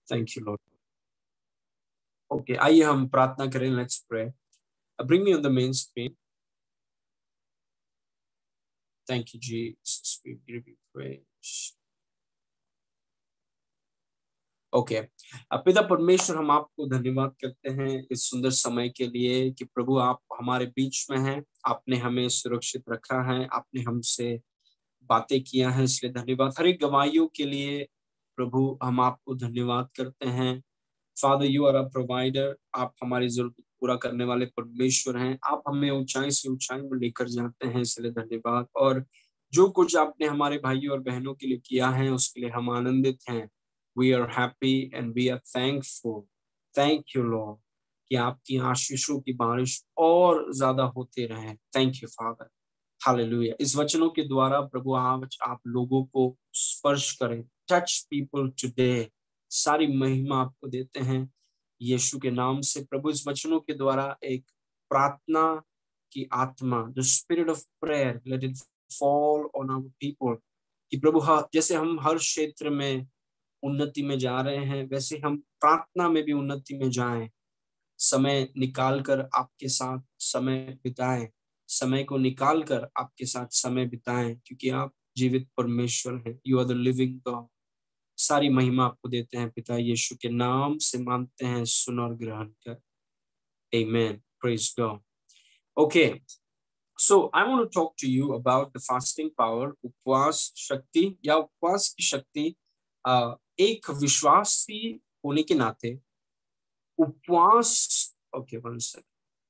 Thank you Lord. Okay, आइए हम प्रार्थना करें। Let's pray. Bring me on the main screen. Thank you Jesus, we give you praise. Okay, पिता परमेश्वर, हम आपको धन्यवाद करते हैं इस सुंदर समय के लिए कि प्रभु आप हमारे बीच में हैं। आपने हमें सुरक्षित रखा है, आपने हमसे बातें किया है, इसलिए धन्यवाद। हर एक गवाहियों के लिए प्रभु हम आपको धन्यवाद करते हैं। Father, you are a provider. आप हमारी जरूरत पूरा करने वाले परमेश्वर हैं। आप हमें ऊंचाई से ऊंचाई में लेकर जाते हैं, इसलिए धन्यवाद। और जो कुछ आपने हमारे भाइयों और बहनों के लिए किया है उसके लिए हम आनंदित हैं। We are happy and we are thankful. Thank you lord कि आपकी आशीषों की बारिश और ज्यादा होते रहे। Thank you father. हालेलुया। इस वचनों के द्वारा प्रभु आज आप लोगों को स्पर्श करें। Touch people today. सारी महिमा आपको देते हैं यीशु के नाम से। प्रभु इस वचनों के द्वारा एक प्रार्थना की आत्मा, the spirit of prayer, let it fall on our people. कि प्रभु जैसे हम हर क्षेत्र में उन्नति में जा रहे हैं, वैसे हम प्रार्थना में भी उन्नति में जाएं। समय निकाल कर आपके साथ समय बिताएं। समय को निकाल कर आपके साथ समय बिताएं, क्योंकि आप जीवित परमेश्वर हैं। You are the living God. सारी महिमा आपको देते हैं पिता यीशु के नाम से मांगते हैं, सुन और ग्रहण कर। Amen. Praise God. Okay, so I want to talk to you about the fasting power. उपवास शक्ति या उपवास की शक्ति। एक विश्वासी होने के नाते उपवास। Okay, one second.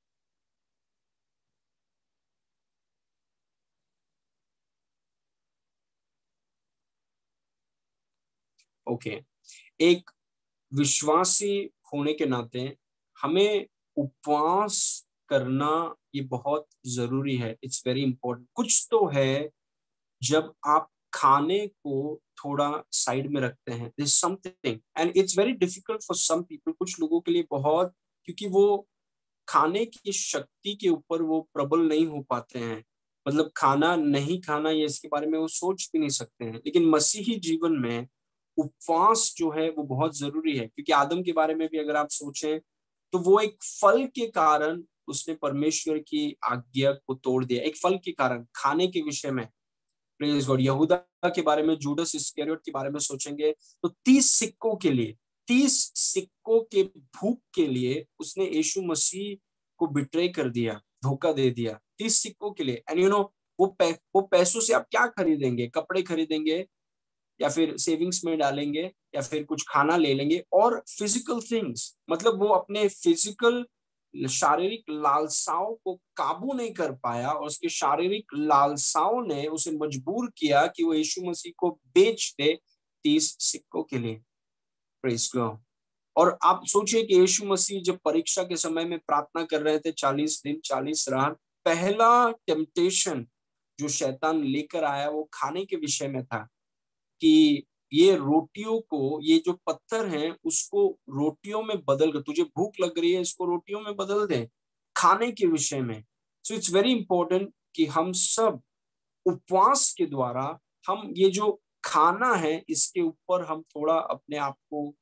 ओके, एक विश्वासी होने के नाते हमें उपवास करना ये बहुत जरूरी है। It's very important. कुछ तो है जब आप खाने को थोड़ा साइड में रखते हैं, this something and it's very difficult for some people. कुछ लोगों के लिए बहुत, क्योंकि वो खाने की शक्ति के ऊपर वो प्रबल नहीं हो पाते हैं। मतलब खाना नहीं खाना, ये इसके बारे में वो सोच भी नहीं सकते हैं। लेकिन मसीही जीवन में उपवास जो है वो बहुत जरूरी है, क्योंकि आदम के बारे में भी अगर आप सोचें तो वो एक फल के कारण उसने परमेश्वर की आज्ञा को तोड़ दिया। एक फल के कारण खाने के विषय में। Praise God. यहूदा के बारे में, जूडस इस्करियोट के बारे में सोचेंगे तो 30 सिक्कों के लिए, 30 सिक्कों के भूख के लिए उसने यीशु मसीह को बिट्रे कर दिया, धोखा दे दिया 30 सिक्कों के लिए। एंड यू नो, वो पैसों से आप क्या खरीदेंगे? कपड़े खरीदेंगे, या फिर सेविंग्स में डालेंगे, या फिर कुछ खाना ले लेंगे और फिजिकल थिंग्स। मतलब वो अपने फिजिकल शारीरिक लालसाओं को काबू नहीं कर पाया, और उसके शारीरिक लालसाओं ने उसे मजबूर किया कि वो यीशु मसीह को बेच दे 30 सिक्कों के लिए। Praise God. और आप सोचिए कि यीशु मसीह जब परीक्षा के समय में प्रार्थना कर रहे थे 40 दिन 40 रात, पहला टेम्पटेशन जो शैतान लेकर आया वो खाने के विषय में था कि ये रोटियों को, ये जो पत्थर हैं उसको रोटियों में बदल कर, तुझे भूख लग रही है इसको रोटियों में बदल दे, खाने के विषय में। सो इट्स वेरी इंपॉर्टेंट कि हम सब उपवास के द्वारा हम ये जो खाना है इसके ऊपर हम थोड़ा अपने आप को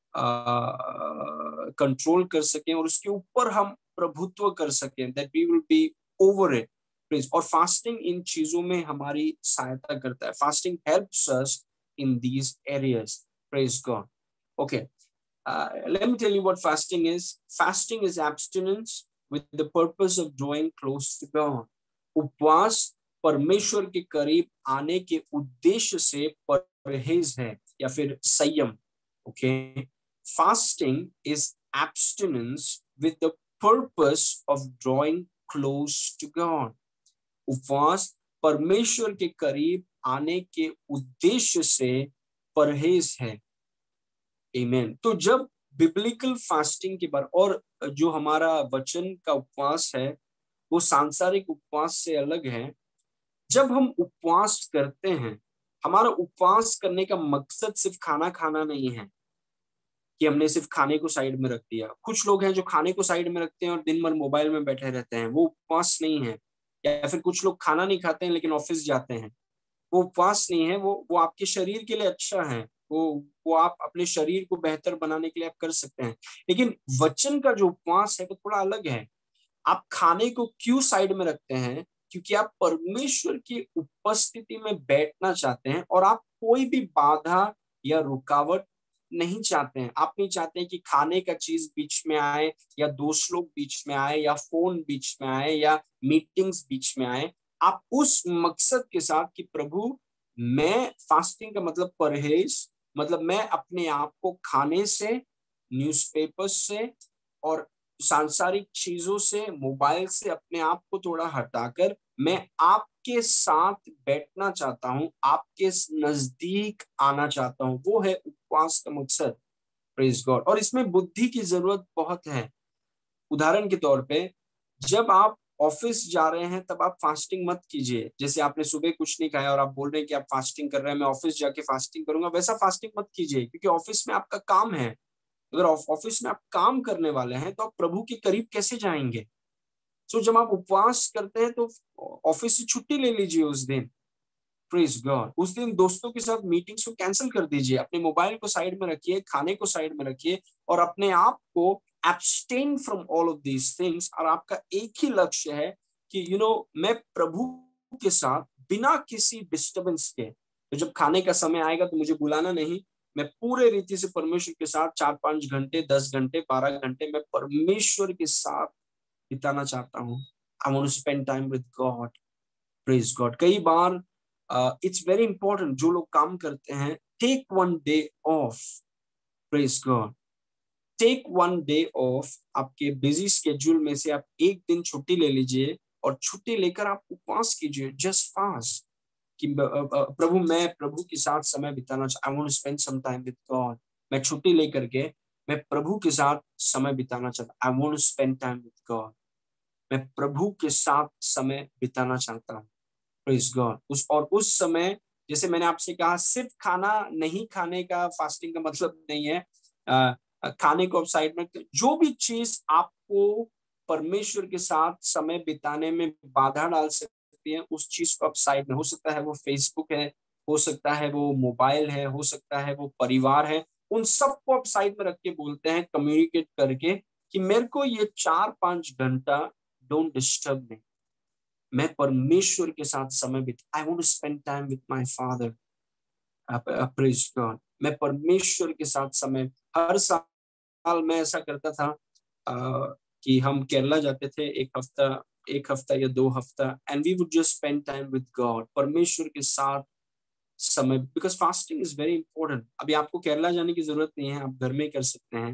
कंट्रोल कर सकें, और उसके ऊपर हम प्रभुत्व कर सकें, that we will be over it. Please. और फास्टिंग इन चीजों में हमारी सहायता करता है। Fasting helps us in these areas. Praise God. Okay, let me tell you what fasting is. Fasting is abstinence with the purpose of drawing close to God. उपवास परमेश्वर के करीब आने के उद्देश्य से परहेज है या फिर संयम। Okay, fasting is abstinence with the purpose of drawing close to God. उपवास परमेश्वर के करीब आने के उद्देश्य से परहेज है। आमीन। तो जब बिब्लिकल फास्टिंग के बारे, और जो हमारा वचन का उपवास है वो सांसारिक उपवास से अलग है। जब हम उपवास करते हैं, हमारा उपवास करने का मकसद सिर्फ खाना खाना नहीं है कि हमने सिर्फ खाने को साइड में रख दिया। कुछ लोग हैं जो खाने को साइड में रखते हैं और दिन भर मोबाइल में बैठे रहते हैं, वो उपवास नहीं है। या फिर कुछ लोग खाना नहीं खाते हैं लेकिन ऑफिस जाते हैं, वो उपवास नहीं है। वो आपके शरीर के लिए अच्छा है, वो आप अपने शरीर को बेहतर बनाने के लिए आप कर सकते हैं। लेकिन वचन का जो उपवास है वो थोड़ा अलग है। आप खाने को क्यों साइड में रखते हैं? क्योंकि आप परमेश्वर की उपस्थिति में बैठना चाहते हैं और आप कोई भी बाधा या रुकावट नहीं चाहते हैं। आप नहीं चाहते हैं कि खाने का चीज बीच में आए, या दोस्त लोग बीच में आए, या फोन बीच में आए, या मीटिंग्स बीच में आए। आप उस मकसद के साथ कि प्रभु, मैं फास्टिंग का मतलब परहेज, मतलब मैं अपने आप को खाने से, न्यूज़पेपर से और सांसारिक चीजों से, मोबाइल से अपने आप को थोड़ा हटाकर मैं आपके साथ बैठना चाहता हूं, आपके नजदीक आना चाहता हूं। वो है उपवास का मकसद। Praise God. और इसमें बुद्धि की जरूरत बहुत है। उदाहरण के तौर पे, जब आप ऑफिस जा रहे हैं तब आप फास्टिंग मत कीजिए। जैसे आपने सुबह कुछ नहीं खाया और आप बोल रहे हैं कि आप फास्टिंग कर रहे हैं, मैं ऑफिस जाके फास्टिंग करूंगा, वैसा फास्टिंग मत कीजिए, क्योंकि ऑफिस में आपका काम है। अगर ऑफिस में आप काम करने वाले हैं तो आप प्रभु के करीब कैसे जाएंगे? सो जब आप उपवास करते हैं तो ऑफिस से छुट्टी ले लीजिए उस दिन। Praise God. उस दिन दोस्तों के साथ मीटिंग्स को कैंसिल कर दीजिए, अपने मोबाइल को साइड में रखिए, खाने को साइड में रखिए और अपने आप को abstain from all of these things. और आपका एक ही लक्ष्य है कि मैं प्रभु के साथ बिना किसी डिस्टर्बेंस के, तो जब खाने का समय आएगा तो मुझे बुलाना नहीं। मैं पूरे रीति से परमेश्वर के साथ 4-5 घंटे, 10 घंटे, 12 घंटे मैं परमेश्वर के साथ बिताना चाहता हूँ। I want to spend time with God. Praise God. कई बार इट्स वेरी इंपॉर्टेंट, जो लोग काम करते हैं, take 1 day off. Praise God. Take 1 day off. आपके बिजी स्केड्यूल में से आप एक दिन छुट्टी ले लीजिए और छुट्टी लेकर आप उपवास कीजिए। जस्ट फास्ट कि प्रभु, मैं प्रभु के साथ समय बिताना I want to spend some time with God. मैं छुट्टी लेकर के मैं प्रभु के साथ समय बिताना चाहता, I want to spend time with God. मैं प्रभु के साथ समय बिताना चाहता हूँ। Praise God. उस समय, जैसे मैंने आपसे कहा, सिर्फ खाना नहीं खाने का फास्टिंग का मतलब नहीं है। खाने को आप साइड में, जो भी चीज आपको परमेश्वर के साथ समय बिताने में बाधा डाल सकती है, उस चीज को आप साइड में, हो सकता है वो फेसबुक है, हो सकता है वो मोबाइल है, हो सकता है वो परिवार है, उन सबको आप साइड में रख के बोलते हैं, कम्युनिकेट करके कि मेरे को ये 4-5 घंटा डोंट डिस्टर्ब मी। मैं परमेश्वर के साथ समय बिता, I want to spend time with my father. Praise God. मैं परमेश्वर के साथ समय, हर साल मैं ऐसा करता था कि हम केरला जाते थे, एक हफ्ता या 2 हफ्ता, and we would just spend time with God, परमेश्वर के साथ समय, because fasting is very important. अभी आपको केरला जाने की जरूरत नहीं है, आप घर में कर सकते हैं।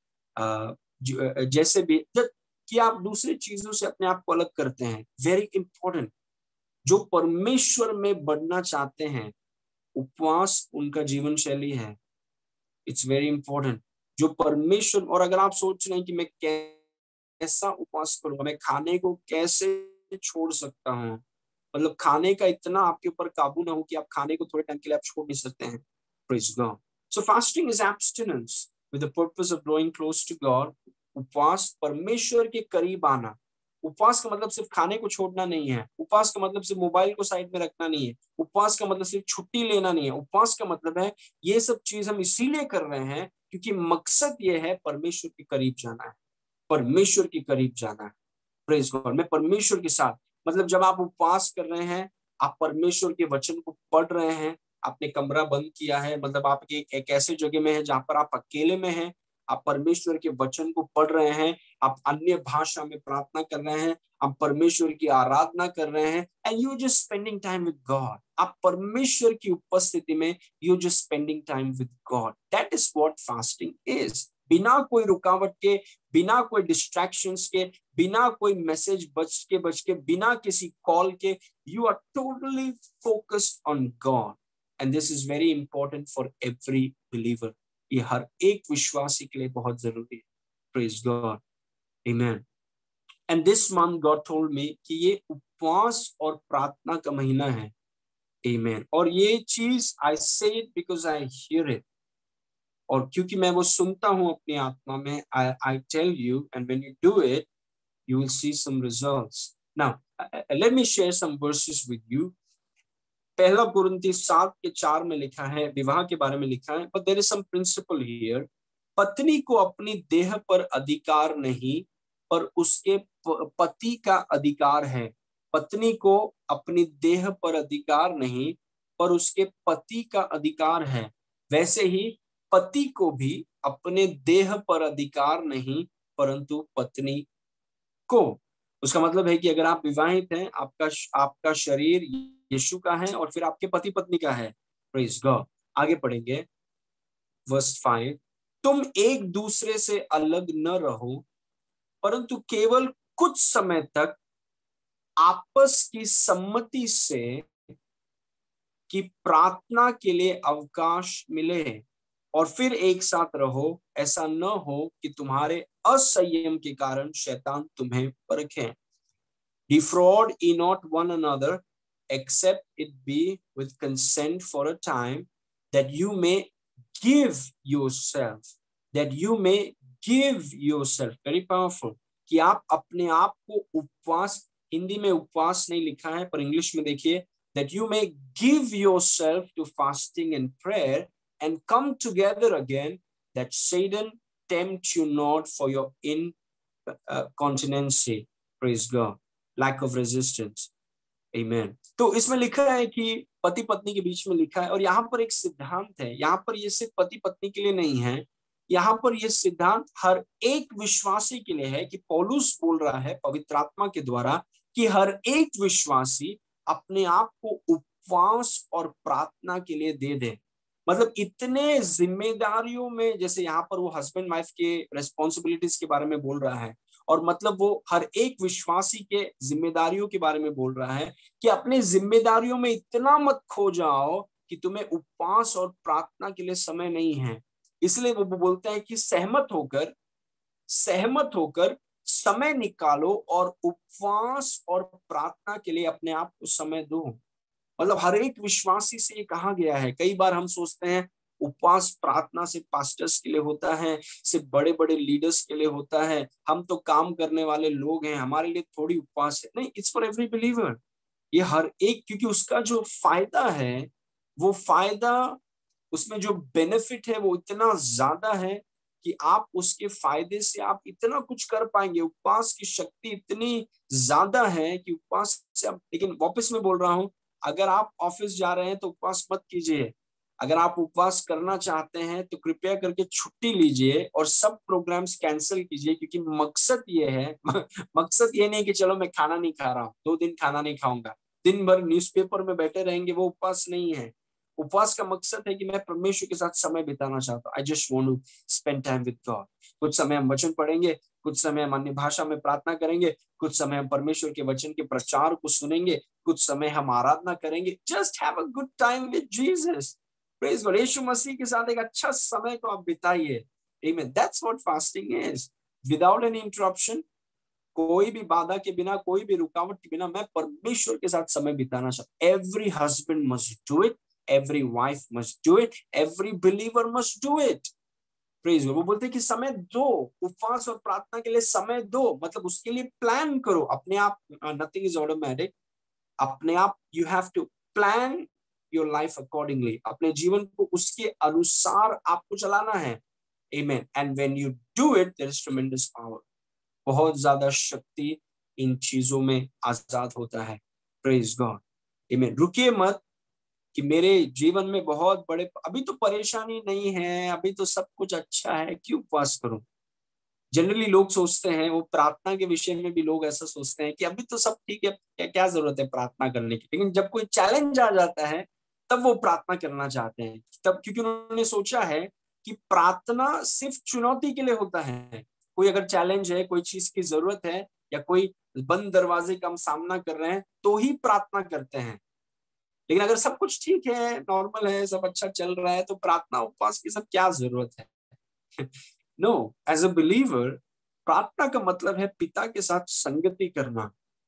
जैसे भी जब कि आप दूसरी चीजों से अपने आप को अलग करते हैं, वेरी इंपॉर्टेंट। जो परमेश्वर में बढ़ना चाहते हैं, उपवास उनका जीवन शैली है। It's very important. जो परमेश्वर, और अगर आप सोच रहे हैं कि मैं कैसा उपवास करूंगा, मैं खाने को कैसे छोड़ सकता हूँ, मतलब खाने का इतना आपके ऊपर काबू ना हो कि आप खाने को थोड़े टाइम के लिए आप छोड़ नहीं सकते हैं। Praise God. So fasting is abstinence with the purpose of drawing close to God. उपवास परमेश्वर के करीब आना। उपवास का मतलब सिर्फ खाने को छोड़ना नहीं है। उपवास का मतलब सिर्फ मोबाइल को साइड में रखना नहीं है। उपवास का मतलब सिर्फ छुट्टी लेना नहीं है। उपवास का मतलब है, ये सब चीज हम इसीलिए कर रहे हैं क्योंकि मकसद ये है परमेश्वर के करीब जाना है, परमेश्वर के करीब जाना है। Praise God. मैं परमेश्वर के साथ, मतलब जब आप उपवास कर रहे हैं, आप परमेश्वर के वचन को पढ़ रहे हैं, आपने कमरा बंद किया है, मतलब आप एक ऐसे जगह में है जहां पर आप अकेले में हैं, आप परमेश्वर के वचन को पढ़ रहे हैं, आप अन्य भाषा में प्रार्थना कर रहे हैं, आप परमेश्वर की आराधना कर रहे हैं, and you just spending time with God. आप परमेश्वर की उपस्थिति में you just spending time with God. That is what fasting is. बिना कोई रुकावट के, बिना कोई डिस्ट्रैक्शंस के, बिना कोई मैसेज बच के, बिना किसी कॉल के, you are totally focused on God. And this is very important for every believer. ये हर एक विश्वासी के लिए बहुत जरूरी है। Praise God. Amen. And this month God told me कि ये उपवास और प्रार्थना का महीना है। आमेन। और ये चीज I say it because I hear it, और क्योंकि मैं वो सुनता हूं अपनी आत्मा में, I tell you, and when you do it you will see some results. Now, let me share some verses with you. पहला कुरिन्थी 7:4 में लिखा है, विवाह के बारे में लिखा है, but there is some principle here. पत्नी को अपनी देह पर अधिकार नहीं, पर उसके पति का अधिकार है। पत्नी को अपनी देह पर अधिकार नहीं, पर उसके पति का अधिकार है। वैसे ही पति को भी अपने देह पर अधिकार नहीं, परंतु पत्नी को। उसका मतलब है कि अगर आप विवाहित हैं, आपका शरीर यीशु का है और फिर आपके पति पत्नी का है। Praise God. आगे पढ़ेंगे वर्स 5। तुम एक दूसरे से अलग न रहो, परंतु केवल कुछ समय तक आपस की सम्मति से कि प्रार्थना के लिए अवकाश मिले, और फिर एक साथ रहो। ऐसा न हो कि तुम्हारे असंयम के कारण शैतान तुम्हें परखे। Defraud ye not one another, except it be with consent for a time, that you may give yourself, very powerful, कि आप अपने आप को उपवास, हिंदी में उपवास नहीं लिखा है पर इंग्लिश में देखिए, that you may give yourself to fasting and prayer and come together again, that Satan tempt you not for your incontinency. Praise God. Lack of resistance. Amen. तो इसमें लिखा है कि पति पत्नी के बीच में लिखा है, और यहाँ पर एक सिद्धांत है। यहाँ पर ये सिर्फ पति पत्नी के लिए नहीं है, यहाँ पर ये सिद्धांत हर एक विश्वासी के लिए है, कि पौलुस बोल रहा है पवित्र आत्मा के द्वारा कि हर एक विश्वासी अपने आप को उपवास और प्रार्थना के लिए दे दे। मतलब इतने जिम्मेदारियों में, जैसे यहाँ पर वो हस्बैंड वाइफ के रेस्पॉन्सिबिलिटीज के बारे में बोल रहा है, और मतलब वो हर एक विश्वासी के जिम्मेदारियों के बारे में बोल रहा है कि अपने जिम्मेदारियों में इतना मत खो जाओ कि तुम्हें उपवास और प्रार्थना के लिए समय नहीं है। इसलिए वो बोलते हैं कि सहमत होकर समय निकालो और उपवास और प्रार्थना के लिए अपने आप को समय दो। मतलब हर एक विश्वासी से ये कहा गया है। कई बार हम सोचते हैं उपवास प्रार्थना सिर्फ पास्टर्स के लिए होता है, सिर्फ बड़े बड़े लीडर्स के लिए होता है, हम तो काम करने वाले लोग हैं, हमारे लिए थोड़ी उपवास है। नहीं, इट्स फॉर एवरी बिलीवर। ये हर एक, क्योंकि उसका जो फायदा है, वो फायदा, उसमें जो बेनिफिट है वो इतना ज्यादा है कि आप उसके फायदे से आप इतना कुछ कर पाएंगे। उपवास की शक्ति इतनी ज्यादा है कि उपवास से आप, लेकिन वापस में बोल रहा हूं, अगर आप ऑफिस जा रहे हैं तो उपवास मत कीजिए। अगर आप उपवास करना चाहते हैं तो कृपया करके छुट्टी लीजिए और सब प्रोग्राम्स कैंसिल कीजिए, क्योंकि मकसद ये है मकसद ये नहीं कि चलो मैं खाना नहीं खा रहा हूँ, 2 दिन खाना नहीं खाऊंगा, दिन भर न्यूज़पेपर में बैठे रहेंगे, वो उपवास नहीं है। उपवास का मकसद है कि मैं परमेश्वर के साथ समय बिताना चाहता हूँ। I just want to spend time with God. कुछ समय हम वचन पढ़ेंगे, कुछ समय हम अन्य भाषा में प्रार्थना करेंगे, कुछ समय हम परमेश्वर के वचन के प्रचार को सुनेंगे, कुछ समय हम आराधना करेंगे। Just have a good time with Jesus. Praise God. Yeshu Masih के साथ एक अच्छा समय को आप बिताइए। आमीन। That's what fasting is. Without any interruption, कोई भी बाधा के बिना, कोई भी रुकावट के बिना मैं परमेश्वर के साथ समय बिताना चाहता हूं। Every husband must do it, every wife must do it, every believer must do it. Praise God. वो बोलते हैं कि समय दो, उपवास और प्रार्थना के लिए समय दो, मतलब उसके लिए प्लान करो। अपने आप, नथिंग इज ऑटोमेटिक। अपने आप, you have to plan your life accordingly. अपने जीवन को उसके अनुसार आपको चलाना है। आमीन। And when you do it, there is tremendous power. बहुत ज्यादा शक्ति इन चीजों में आजाद होता है। Praise God. आमीन। रुकिए मत कि मेरे जीवन में बहुत बड़े, अभी तो परेशानी नहीं है, अभी तो सब कुछ अच्छा है, क्यों उपवास करूं। जनरली लोग सोचते हैं, वो प्रार्थना के विषय में भी लोग ऐसा सोचते हैं कि अभी तो सब ठीक है, क्या क्या जरूरत है प्रार्थना करने की। लेकिन जब कोई चैलेंज आ जाता है तब वो प्रार्थना करना चाहते हैं, तब क्योंकि उन्होंने सोचा है कि प्रार्थना सिर्फ चुनौती के लिए होता है। कोई अगर चैलेंज है, कोई चीज की जरूरत है, या कोई बंद दरवाजे का हम सामना कर रहे हैं, तो ही प्रार्थना करते हैं। लेकिन अगर सब कुछ ठीक है, नॉर्मल है, सब अच्छा चल रहा है, तो प्रार्थना उपवास की सब क्या जरूरत है। नो, एज अ बिलीवर, प्रार्थना का मतलब है पिता के साथ संगति करना।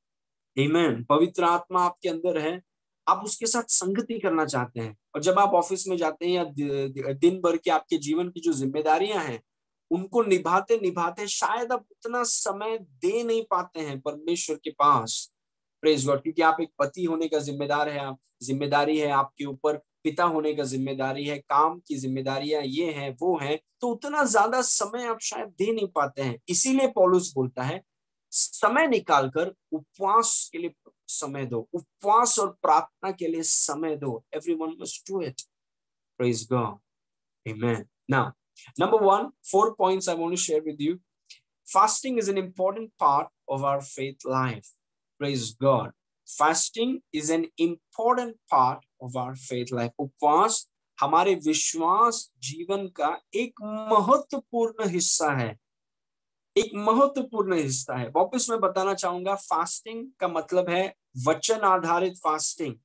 आमीन। पवित्र आत्मा आपके अंदर है, आप उसके साथ संगति करना चाहते हैं। और जब आप ऑफिस में जाते हैं या दिन भर के आपके जीवन की जो जिम्मेदारियां हैं, उनको निभाते निभाते शायद आप उतना समय दे नहीं पाते हैं परमेश्वर के पास। प्रेज गॉड, क्योंकि आप एक पति होने का जिम्मेदार है, आप जिम्मेदारी है आपके ऊपर, पिता होने का जिम्मेदारी है, काम की जिम्मेदारियां ये हैं वो हैं, तो उतना ज्यादा समय आप शायद दे नहीं पाते हैं। इसीलिए पौलुस बोलता है समय निकालकर उपवास के लिए समय दो, उपवास और प्रार्थना के लिए समय दो। Everyone must do it. Praise God, amen. Now number 1, 4 points I want to share with you. Fasting is an important part of our faith life. Praise God. Fasting is an important part of our faith life. उपवास हमारे विश्वास जीवन का एक महत्वपूर्ण हिस्सा है, एक महत्वपूर्ण हिस्सा है। वापस मैं बताना चाहूंगा, फास्टिंग का मतलब है वचन आधारित फास्टिंग,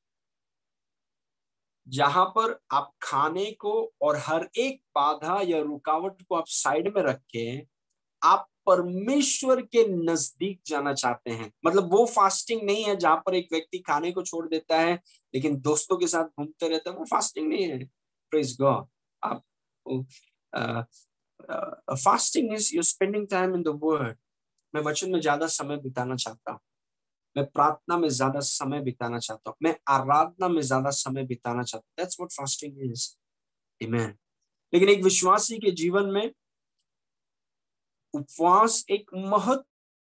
जहां पर आप खाने को और हर एक बाधा या रुकावट को आप साइड में रख के आप परमेश्वर के नजदीक जाना चाहते हैं। मतलब वो फास्टिंग नहीं है जहां पर एक व्यक्ति खाने को छोड़ देता है लेकिन दोस्तों के साथ घूमते रहता है, वो फास्टिंग नहीं है। Praise God. आप fasting is you spending time in the word. मैं वचन में ज्यादा समय बिताना चाहता हूँ, मैं प्रार्थना में ज्यादा समय बिताना चाहता हूँ, मैं आराधना में ज्यादा समय बिताना चाहता हूँ। That's what fasting is. Amen. लेकिन एक विश्वासी के जीवन में उपवास एक महत्व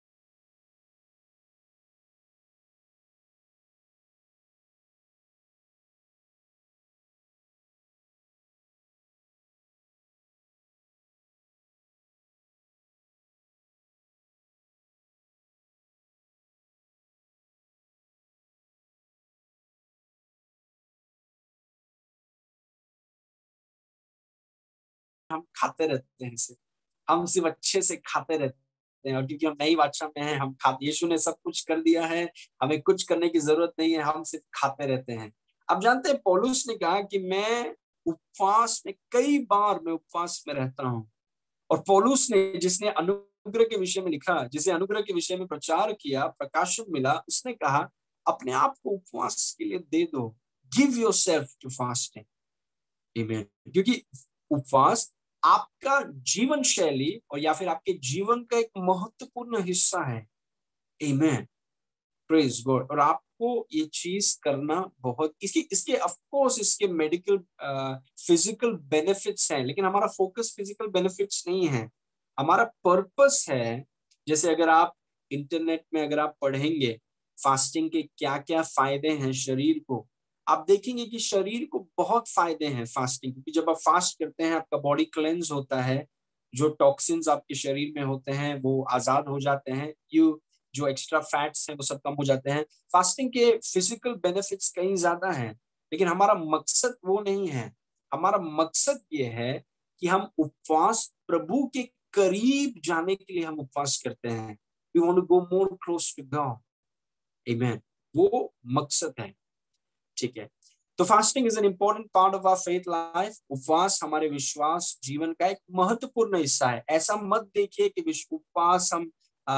हम खाते रहते हैं, सिर्फ हम सिर्फ अच्छे से खाते रहते हैं, और क्योंकि हम नई बादशाह में हैं, हम खाते, यीशु ने सब कुछ कर दिया है, हमें कुछ करने की जरूरत नहीं है, हम सिर्फ खाते रहते हैं। अब जानते हैं पौलुस ने कहा कि मैं उपवास में, कई बार मैं उपवास में रहता हूँ। और पौलुस ने, जिसने अनुग्रह के विषय में लिखा, जिसे अनुग्रह के विषय में प्रचार किया, प्रकाशन मिला, उसने कहा अपने आप को उपवास के लिए दे दो, गिव योरसेल्फ टू फास्टिंग। आमीन। क्योंकि उपवास आपका जीवन शैली और या फिर आपके जीवन का एक महत्वपूर्ण हिस्सा है। आमीन। Praise God. और आपको ये चीज करना बहुत, इसकी इसके ऑफ कोर्स इसके मेडिकल फिजिकल बेनिफिट्स हैं, लेकिन हमारा फोकस फिजिकल बेनिफिट्स नहीं है, हमारा पर्पस है। जैसे अगर आप इंटरनेट में अगर आप पढ़ेंगे फास्टिंग के क्या क्या फायदे हैं शरीर को, आप देखेंगे कि शरीर को बहुत फायदे हैं फास्टिंग, क्योंकि जब आप फास्ट करते हैं आपका बॉडी क्लेंस होता है, जो टॉक्सिन्स आपके शरीर में होते हैं वो आजाद हो जाते हैं, जो एक्स्ट्रा फैट्स हैं वो सब कम हो जाते हैं। फास्टिंग के फिजिकल बेनिफिट्स कहीं ज्यादा हैं, लेकिन हमारा मकसद वो नहीं है। हमारा मकसद ये है कि हम उपवास प्रभु के करीब जाने के लिए हम उपवास करते हैं। We want to go more close to God. Amen. वो मकसद है। ठीक है। तो fasting is an important part of our faith life. उपवास हमारे विश्वास जीवन का एक महत्वपूर्ण हिस्सा है। ऐसा मत देखिए कि उपवास हम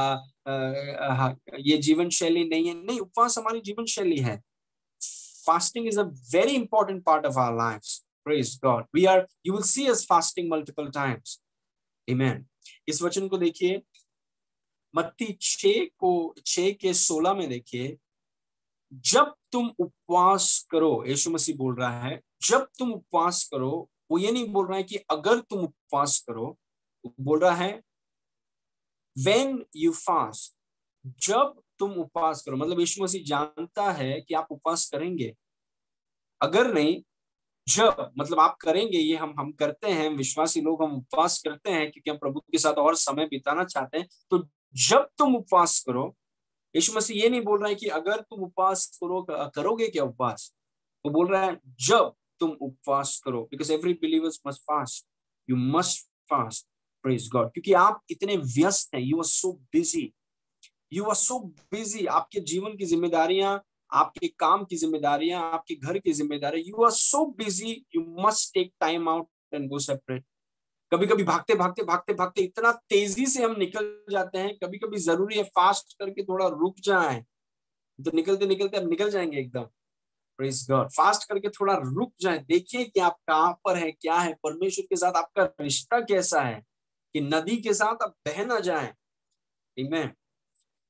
ये जीवन शैली नहीं है, नहीं, उपवास हमारी जीवन शैली है। Fasting is a very important part of our lives. Praise God. We are, you will see us fasting multiple times. Amen. इस वचन को देखिए, मत्ती 6 के 16 में देखिए, जब तुम उपवास करो, यीशु मसीह बोल रहा है, जब तुम उपवास करो, वो ये नहीं बोल रहा है कि अगर तुम उपवास करो, वो बोल रहा है when you fast। जब तुम उपवास करो, मतलब यीशु मसीह जानता है कि आप उपवास करेंगे। अगर नहीं, जब, मतलब आप करेंगे, ये हम करते हैं, विश्वासी लोग हम उपवास करते हैं क्योंकि हम प्रभु के साथ और समय बिताना चाहते हैं। तो जब तुम उपवास करो, यीशु मसीह ये नहीं बोल रहा है कि अगर तुम उपवास करोगे क्या उपवास, वो बोल रहा है जब तुम उपवास करो, because every believers must fast. You must fast. Praise God. क्योंकि आप इतने व्यस्त हैं, you are so busy, you are so busy. आपके जीवन की जिम्मेदारियां, आपके काम की जिम्मेदारियां, आपके घर की जिम्मेदारियां, you are so busy, you must take time out and go separate. कभी कभी भागते भागते भागते भागते इतना तेजी से हम निकल जाते हैं, कभी कभी जरूरी है फास्ट करके थोड़ा रुक जाए, तो निकलते निकलते अब निकल जाएंगे एकदम। Praise God. फास्ट करके थोड़ा रुक जाए, देखिए कि आप कहां पर है, क्या है, परमेश्वर के साथ आपका रिश्ता कैसा है, कि नदी के साथ आप बह ना जाए। आमीन।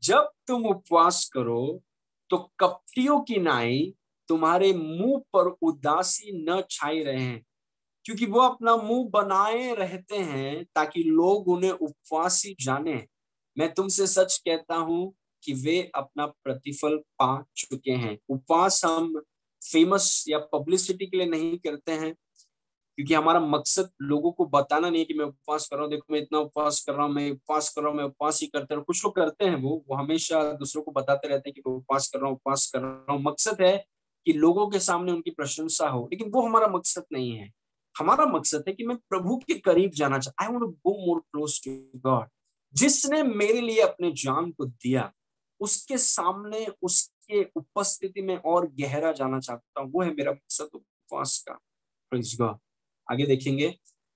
जब तुम उपवास करो तो कपटियों की नाई तुम्हारे मुंह पर उदासी न छाई रहे, क्योंकि वो अपना मुंह बनाए रहते हैं ताकि लोग उन्हें उपवासी जाने। मैं तुमसे सच कहता हूं कि वे अपना प्रतिफल पा चुके हैं। उपवास हम फेमस या पब्लिसिटी के लिए नहीं करते हैं, क्योंकि हमारा मकसद लोगों को बताना नहीं है कि मैं उपवास कर रहा हूँ, देखो मैं इतना उपवास कर रहा हूँ, मैं उपवास कर रहा हूँ, मैं उपवास ही करते रहा हूँ। कुछ लोग करते हैं, वो हमेशा दूसरों को बताते रहते हैं कि मैं उपवास कर रहा हूँ, उपवास कर रहा हूँ। मकसद है कि लोगों के सामने उनकी प्रशंसा हो, लेकिन वो हमारा मकसद नहीं है। हमारा मकसद है कि मैं प्रभु के करीब जाना चाहता, I want to go more close to God. जिसने मेरे लिए अपने जान को दिया, उसके सामने, उसके उपस्थिति में और गहरा जाना चाहता हूँ। वो है मेरा मकसद उपवास का। Praise God. आगे देखेंगे,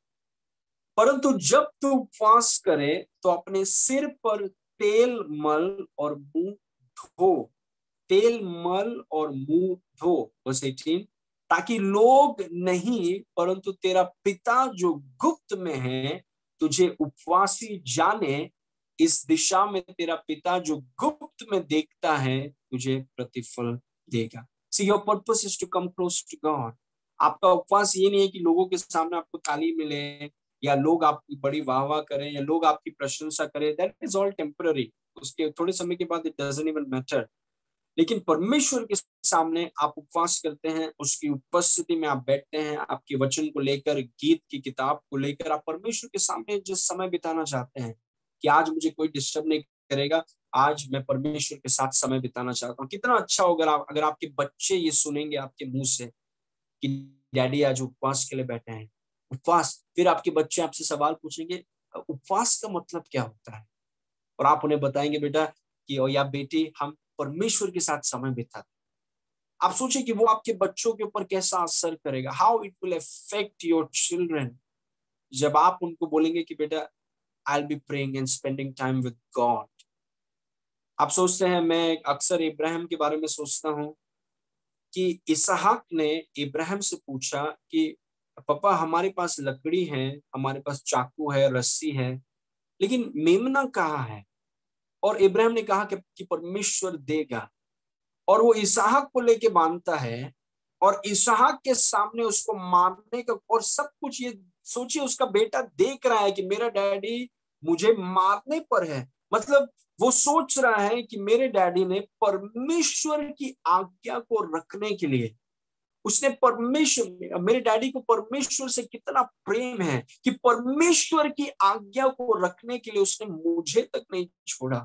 परंतु जब तू उपवास करे तो अपने सिर पर तेल मल और मुंह धो, तेल मल और मुंह धो, वर्स 18, ताकि लोग नहीं परंतु तेरा पिता जो गुप्त में है तुझे उपवासी जाने। इस दिशा में तेरा पिता जो गुप्त में देखता है तुझे प्रतिफल देगा। See your purpose is to come close to God. आपका उपवास ये नहीं है कि लोगों के सामने आपको ताली मिले, या लोग आपकी बड़ी वाह वाह करें, या लोग आपकी प्रशंसा करें। That is all temporary. उसके थोड़े समय के बाद इट डजंट इवन मैटर। लेकिन परमेश्वर के सामने आप उपवास करते हैं, उसकी उपस्थिति में आप बैठते हैं, आपके वचन को लेकर, गीत की किताब को लेकर आप परमेश्वर के सामने जिस समय बिताना चाहते हैं कि आज मुझे कोई डिस्टर्ब नहीं करेगा, आज मैं परमेश्वर के साथ समय बिताना चाहता हूँ। कितना अच्छा होगा अगर आपके बच्चे ये सुनेंगे आपके मुंह से कि डैडी आज उपवास के लिए बैठे हैं। उपवास, फिर आपके बच्चे आपसे सवाल पूछेंगे उपवास का मतलब क्या होता है, और आप उन्हें बताएंगे बेटा कि और या बेटी हम परमेश्वर के साथ समय बिताते। आप सोचिए कि वो आपके बच्चों के ऊपर कैसा असर करेगा, how it will affect your children, जब आप उनको बोलेंगे कि बेटा I will be praying and spending time with God. आप सोचते हैं, मैं अक्सर इब्राहिम के बारे में सोचता हूँ कि इसहाक ने इब्राहिम से पूछा कि पापा हमारे पास लकड़ी है, हमारे पास चाकू है, रस्सी है, लेकिन मेमना कहाँ है? और इब्राहिम ने कहा कि परमेश्वर देगा। और वो इसहाक को लेके बांधता है, और इसहाक के सामने उसको मारने का और सब कुछ, ये सोचिए उसका बेटा देख रहा है कि मेरा डैडी मुझे मारने पर है। मतलब वो सोच रहा है कि मेरे डैडी ने परमेश्वर की आज्ञा को रखने के लिए, उसने परमेश्वर, मेरे डैडी को परमेश्वर से कितना प्रेम है कि परमेश्वर की आज्ञा को रखने के लिए उसने मुझे तक नहीं छोड़ा।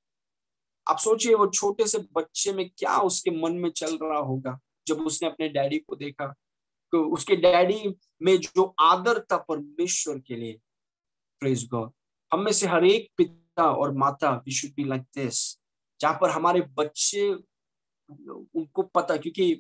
आप सोचिए वो छोटे से बच्चे में क्या उसके मन में चल रहा होगा जब उसने अपने डैडी को देखा। तो उसके डैडी में जो आदर था परमेश्वर के लिए। Praise God. हम में से हर एक पिता और माता, we should be like this, जहां पर हमारे बच्चे, उनको पता, क्योंकि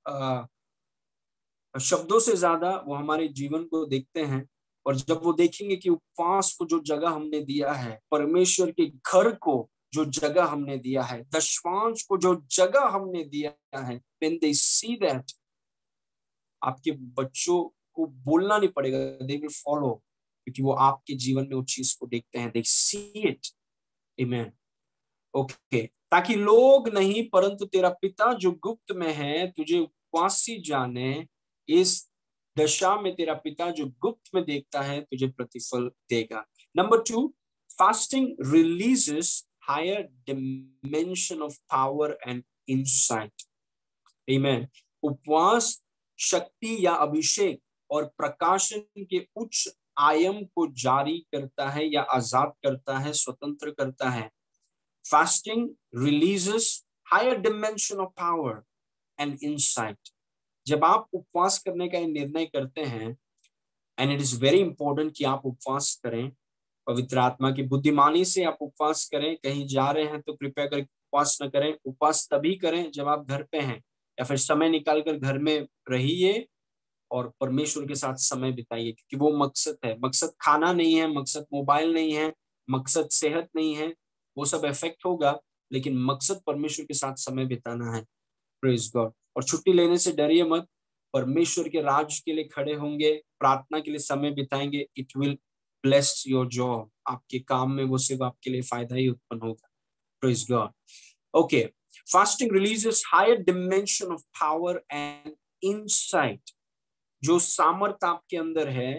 शब्दों से ज्यादा वो हमारे जीवन को देखते हैं। और जब वो देखेंगे कि उपवास को जो जगह हमने दिया है, परमेश्वर के घर को जो जगह हमने दिया है, दशमांश को जो जगह हमने दिया है, when they see that, आपके बच्चों को बोलना नहीं पड़ेगा, they will follow, क्योंकि वो आपके जीवन में उस चीज को देखते हैं, they see it। Amen। Okay. ताकि लोग नहीं परंतु तेरा पिता जो गुप्त में है तुझे उपवासी जाने। इस दशा में तेरा पिता जो गुप्त में देखता है तुझे प्रतिफल देगा। Number 2, fasting releases higher dimension of power and insight. आमीन। उपवास शक्ति या अभिषेक और प्रकाशन के उच्च आयाम को जारी करता है या आजाद करता है, स्वतंत्र करता है। Fasting releases higher dimension of power and insight। जब आप उपवास करने का निर्णय करते हैं, and it is very important कि आप उपवास करें, पवित्र आत्मा की बुद्धिमानी से आप उपवास करें। कहीं जा रहे हैं तो कृपया करके उपवास न करें। उपवास तभी करें जब आप घर पे हैं, या फिर समय निकालकर घर में रहिए और परमेश्वर के साथ समय बिताइए, क्योंकि वो मकसद है। मकसद खाना नहीं है, मकसद मोबाइल नहीं है, मकसद सेहत नहीं है, वो सब इफेक्ट होगा, लेकिन मकसद परमेश्वर के साथ समय बिताना है। Praise God. और छुट्टी लेने से डरिए मत, परमेश्वर के राज के लिए खड़े होंगे, प्रार्थना के लिए समय बिताएंगे, it will bless your job. आपके काम में वो सिर्फ आपके लिए फायदा ही उत्पन्न होगा। Praise God. Okay. Fasting releases higher dimension of power and insight. जो सामर्थ आपके अंदर है,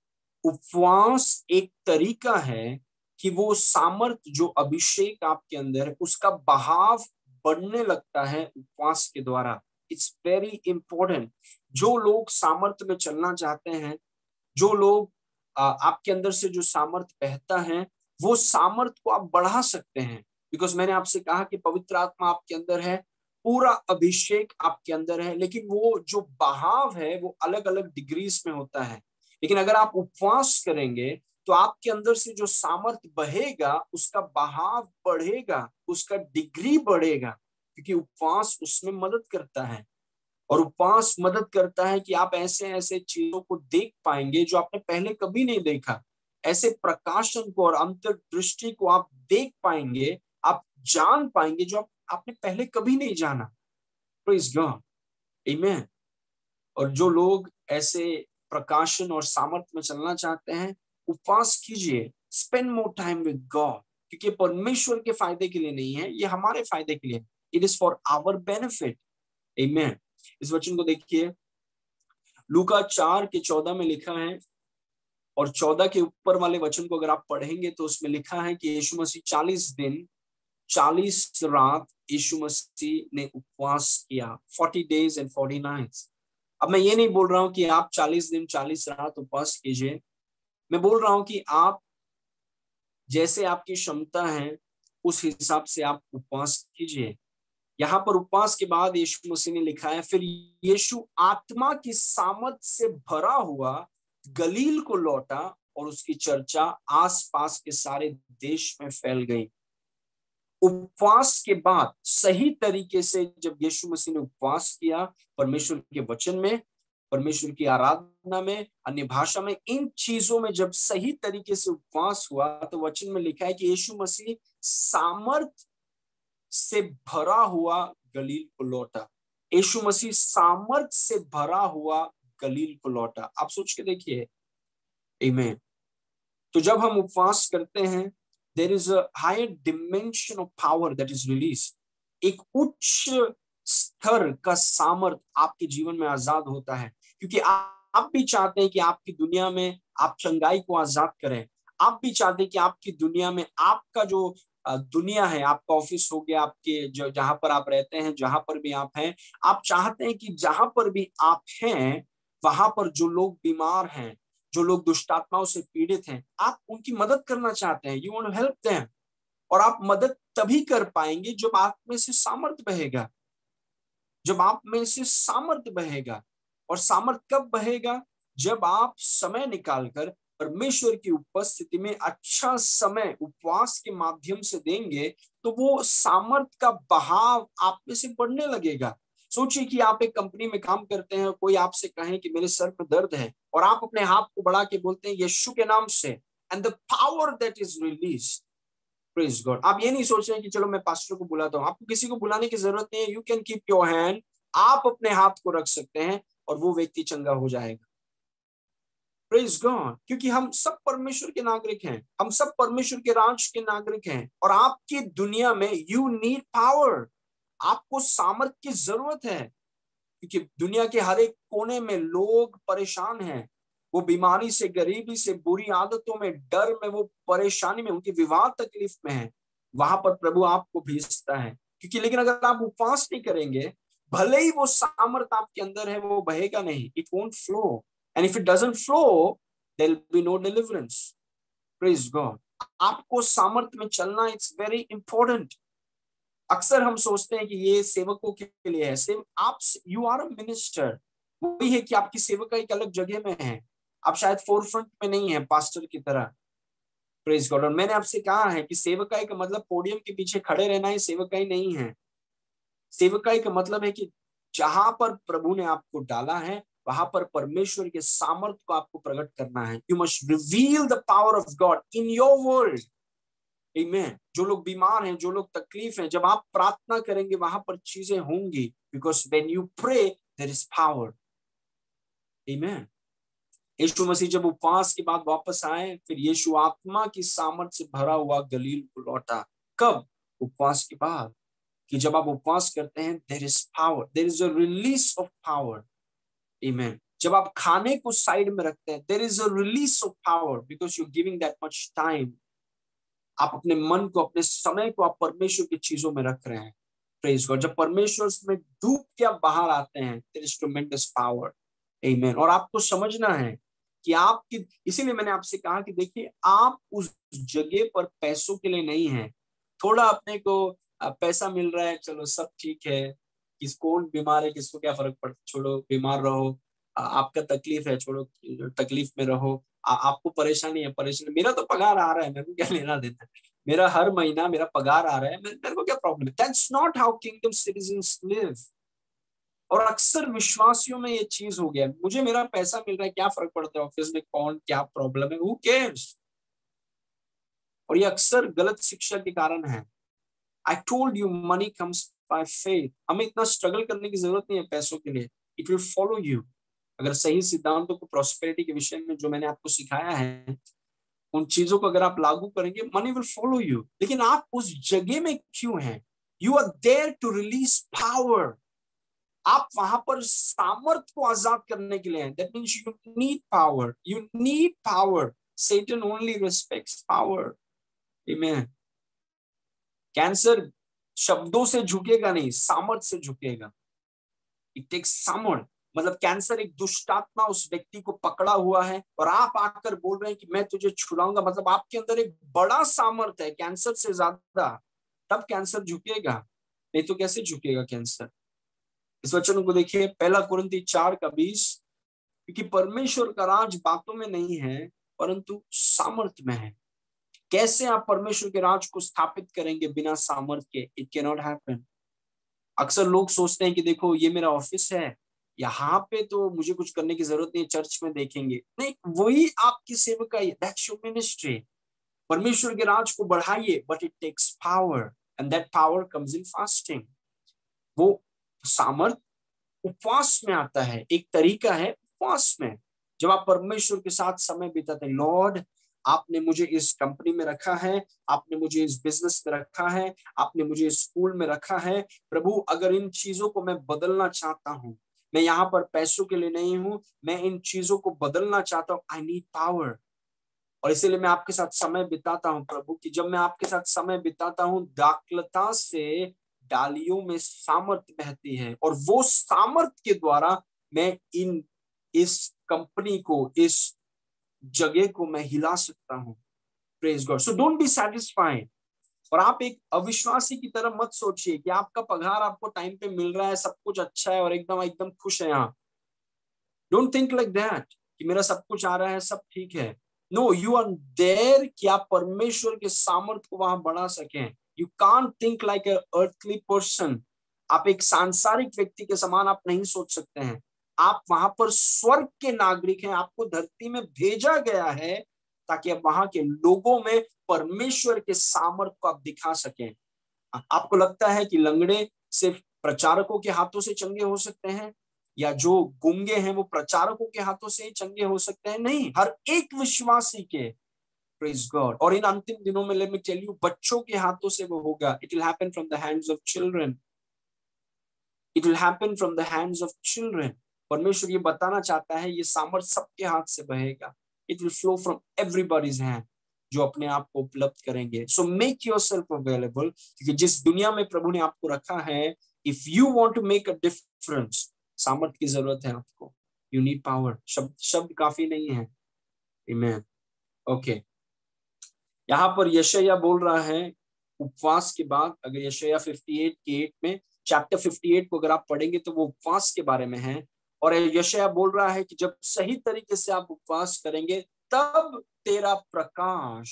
उपवास एक तरीका है कि वो सामर्थ जो अभिषेक आपके अंदर है उसका बहाव बढ़ने लगता है उपवास के द्वारा. It's very important. जो लोग सामर्थ में चलना चाहते हैं, जो लोग आपके अंदर से जो सामर्थ बहता है, वो सामर्थ को आप बढ़ा सकते हैं. बिकॉज मैंने आपसे कहा कि पवित्र आत्मा आपके अंदर है, पूरा अभिषेक आपके अंदर है, लेकिन वो जो बहाव है वो अलग अलग डिग्रीज में होता है. लेकिन अगर आप उपवास करेंगे तो आपके अंदर से जो सामर्थ बहेगा उसका बहाव बढ़ेगा, उसका डिग्री बढ़ेगा, क्योंकि उपवास उसमें मदद करता है. और उपवास मदद करता है कि आप ऐसे ऐसे चीजों को देख पाएंगे जो आपने पहले कभी नहीं देखा. ऐसे प्रकाशन को और अंतर्दृष्टि को आप देख पाएंगे, आप जान पाएंगे जो आपने पहले कभी नहीं जाना. Praise God. आमीन. और जो लोग ऐसे प्रकाशन और सामर्थ्य में चलना चाहते हैं, उपवास कीजिए. Spend more time with God, क्योंकि परमेश्वर के फायदे के लिए नहीं है, ये हमारे फायदे के लिए. It is for our benefit. आमीन. इस वचन को देखिए, लूका 4:14 में लिखा है, और 14 के ऊपर वाले वचन को अगर आप पढ़ेंगे तो उसमें लिखा है कि यीशु मसीह 40 दिन 40 रात यीशु मसीह ने उपवास किया. 40 days and 40 nights. अब मैं ये नहीं बोल रहा हूं कि आप 40 दिन 40 रात उपवास कीजिए. मैं बोल रहा हूं कि आप जैसे आपकी क्षमता है उस हिसाब से आप उपवास कीजिए. यहाँ पर उपवास के बाद यीशु मसीह ने लिखा है, फिर यीशु आत्मा की सामर्थ से भरा हुआ गलील को लौटा और उसकी चर्चा आसपास के सारे देश में फैल गई. उपवास के बाद सही तरीके से जब यीशु मसीह ने उपवास किया, परमेश्वर के वचन में, परमेश्वर की आराधना में, अन्य भाषा में, इन चीजों में जब सही तरीके से उपवास हुआ तो वचन में लिखा है कि यीशु मसीह सामर्थ से भरा हुआ गलील को लौटा. यीशु मसीह सामर्थ से भरा हुआ गलील को लौटा. आप सोच के देखिए. आमीन. तो जब हम उपवास करते हैं, there is a higher dimension of power that is released. एक उच्च स्तर का सामर्थ आपके जीवन में आजाद होता है, क्योंकि आप भी चाहते हैं कि आपकी दुनिया में आप चंगाई को आजाद करें. आप भी चाहते हैं कि आपकी दुनिया में आपका जो दुनिया है, आपका ऑफिस हो गया, आपके जो जहां पर आप रहते हैं, जहां पर भी आप हैं, आप चाहते हैं कि जहां पर भी आप हैं वहां पर जो लोग बीमार हैं, जो लोग दुष्ट आत्माओं से पीड़ित हैं, आप उनकी मदद करना चाहते हैं. You want to help them. और आप मदद तभी कर पाएंगे जब आप में से सामर्थ बहेगा, जब आप में से सामर्थ बहेगा. और सामर्थ कब बहेगा? जब आप समय निकालकर परमेश्वर की उपस्थिति में अच्छा समय उपवास के माध्यम से देंगे, तो वो सामर्थ का बहाव आप में से बढ़ने लगेगा. सोचिए कि आप एक कंपनी में काम करते हैं, कोई आपसे कहे कि मेरे सर में दर्द है, और आप अपने हाथ को बढ़ा के बोलते हैं यीशु के नाम से, and the power that is released. Praise God. आप ये नहीं सोच रहे कि चलो मैं पास्टर को बुलाता हूं. आपको किसी को बुलाने की जरूरत नहीं है. You can keep your hand. आप अपने हाथ को रख सकते हैं और वो व्यक्ति चंगा हो जाएगा. Praise God. क्योंकि हम सब परमेश्वर के नागरिक हैं, हम सब परमेश्वर के राज के नागरिक हैं. और आपकी दुनिया में यू नीड पावर. आपको सामर्थ की जरूरत है, क्योंकि दुनिया के हर एक कोने में लोग परेशान हैं. वो बीमारी से, गरीबी से, बुरी आदतों में, डर में, वो परेशानी में, उनकी विवाह तकलीफ में है. वहां पर प्रभु आपको भेजता है. क्योंकि लेकिन अगर आप उपवास नहीं करेंगे, भले ही वो सामर्थ आपके अंदर है, वो बहेगा नहीं. It won't flow. And if it doesn't flow, there will be no deliverance. Praise God. आपको सामर्थ में चलना इट्स वेरी इंपॉर्टेंट. अक्सर हम सोचते हैं कि ये सेवकों के लिए है. आप यू आर अ मिनिस्टर. वही है कि आपकी सेवका एक अलग जगह में है. आप शायद फोरफ्रंट में नहीं है पास्टर की तरह. Praise God. और मैंने आपसे कहा है कि सेवकाई का मतलब पोडियम के पीछे खड़े रहना ही सेवकाई नहीं है. सेवकाई का मतलब है कि जहां पर प्रभु ने आपको डाला है वहां पर परमेश्वर के सामर्थ्य को आपको प्रकट करना है. You must reveal the power of God in your world. आमीन. जो लोग बीमार हैं, जो लोग तकलीफ हैं, जब आप प्रार्थना करेंगे वहां पर चीजें होंगी. Because when you pray there is power. आमीन. यीशु मसीह जब उपवास के बाद वापस आए, फिर यीशु आत्मा की सामर्थ से भरा हुआ गलील को लौटा. कब? उपवास के बाद, कि जब आप उपवास करते हैं there is power, there is a release of power. Amen. जब आप खाने को साइड में रखते हैं there is a release of power because you giving that much time. आप अपने मन को, अपने समय को आप परमेश्वर की चीजों में रख रहे हैं। Praise God. जब परमेश्वर में डूब के आप बाहर आते हैं there is tremendous power. Amen. और आपको समझना है कि आपकी, इसीलिए मैंने आपसे कहा कि देखिए आप उस जगह पर पैसों के लिए नहीं है। थोड़ा अपने को पैसा मिल रहा है, चलो सब ठीक है, किस कौन बीमार है, किसको क्या फर्क पड़ता, छोड़ो, बीमार रहो। आपका तकलीफ है, छोड़ो, तकलीफ में रहो। आपको परेशानी है, परेशानी, मेरा तो पगार आ रहा है, मेरे को क्या लेना देना है, मेरा हर महीना मेरा पगार आ रहा है, मेरे को क्या प्रॉब्लम है। That's not how kingdom citizens live. और अक्सर विश्वासियों में ये चीज हो गया, मुझे मेरा पैसा मिल रहा है, क्या फर्क पड़ता है ऑफिस में कौन क्या प्रॉब्लम है, हु केयर्स। और ये अक्सर गलत शिक्षा के कारण है। I told you money comes by faith. हमें इतना स्ट्रगल करने की जरूरत नहीं है पैसों के लिए, इट विल फॉलो यू। अगर सही सिद्धांतों को प्रॉस्पेरिटी के विषय में जो मैंने आपको सिखाया है, उन चीजों को अगर आप लागू करेंगे, मनी विल फॉलो यू। लेकिन आप उस जगह में क्यों हैं? You are there to release power. आप वहां पर सामर्थ को आजाद करने के लिए हैं। That means you need power, you need power. Satan only respects power. Amen. Cancer शब्दों से झुकेगा नहीं, सामर्थ से झुकेगा। इट टेक्स सामर्थ। मतलब कैंसर एक दुष्टात्मा उस व्यक्ति को पकड़ा हुआ है और आप आकर बोल रहे हैं कि मैं तुझे छुड़ाऊंगा, मतलब आपके अंदर एक बड़ा सामर्थ है कैंसर से ज्यादा, तब कैंसर झुकेगा, नहीं तो कैसे झुकेगा कैंसर। इस वचन को देखिए, 1 कुरिन्थी 4:20, क्योंकि परमेश्वर का राज बातों में नहीं है परंतु सामर्थ में है। कैसे आप परमेश्वर के राज को स्थापित करेंगे बिना सामर्थ के? It can not happen. अक्सर लोग सोचते हैं कि देखो ये मेरा ऑफिस है, यहाँ पे तो मुझे कुछ करने की जरूरत नहीं, चर्च में देखेंगे, नहीं, वही आपकी सेवकाई है, दैट्स योर मिनिस्ट्री। परमेश्वर के राज को बढ़ाइए, but it takes power and that power comes in fasting. वो सामर्थ उपवास में आता है। एक तरीका है उपवास में, जब आप परमेश्वर के साथ समय बिताते हैं। लॉर्ड, आपने मुझे इस कंपनी में रखा है, आपने मुझे इस बिजनेस में रखा है, आपने मुझे इस स्कूल में रखा है, प्रभु अगर इन चीजों को मैं बदलना चाहता हूँ, मैं यहाँ पर पैसों के लिए नहीं हूँ, मैं इन चीजों को बदलना चाहता हूँ, आई नीड पावर। और इसीलिए मैं आपके साथ समय बिताता हूँ प्रभु, कि जब मैं आपके साथ समय बिताता हूँ दाखलता से डालियों में सामर्थ बहती है, और वो सामर्थ के द्वारा मैं इस कंपनी को, इस जगह को मैं हिला सकता हूँ। Praise God. So don't be satisfied. और आप एक अविश्वासी की तरह मत सोचिए कि आपका पगार आपको टाइम पे मिल रहा है, सब कुछ अच्छा है और एकदम एकदम खुश है आप। डोंट थिंक लाइक दैट कि मेरा सब कुछ आ रहा है, सब ठीक है। नो, यू आर देयर कि आप परमेश्वर के सामर्थ को वहां बढ़ा सकें। You can't think like a earthly person. आप एक सांसारिक व्यक्ति के समान आप नहीं सोच सकते हैं। आप वहां पर स्वर्ग के नागरिक हैं, आपको धरती में भेजा गया है ताकि आप वहां के लोगों में परमेश्वर के सामर्थ को आप दिखा सकें। आपको लगता है कि लंगड़े सिर्फ प्रचारकों के हाथों से चंगे हो सकते हैं, या जो गूंगे हैं वो प्रचारकों के हाथों से ही चंगे हो सकते हैं? नहीं, हर एक विश्वासी के। Praise God. और इन अंतिम दिनों में लेट मी टेल यू, बच्चों के हाथों से वो होगा। It will happen from the hands of children. It will happen from the hands of children. परमेश्वर ये बताना चाहता है ये सामर्थ सबके हाथ से बहेगा। It will flow from everybody's hand, जो अपने आप को उपलब्ध करेंगे। सो मेक योरसेल्फ अवेलेबल, क्योंकि जिस दुनिया में प्रभु ने आपको रखा है, if you want to make a difference, सामर्थ की जरूरत है आपको। You need power. शब्द शब्द काफी नहीं है। आमेन। ओके, यहाँ पर यशायाह बोल रहा है उपवास के बाद। अगर यशायाह 58:8 में, चैप्टर 58 को अगर आप पढ़ेंगे तो वो उपवास के बारे में है। और यशायाह बोल रहा है कि जब सही तरीके से आप उपवास करेंगे तब तेरा प्रकाश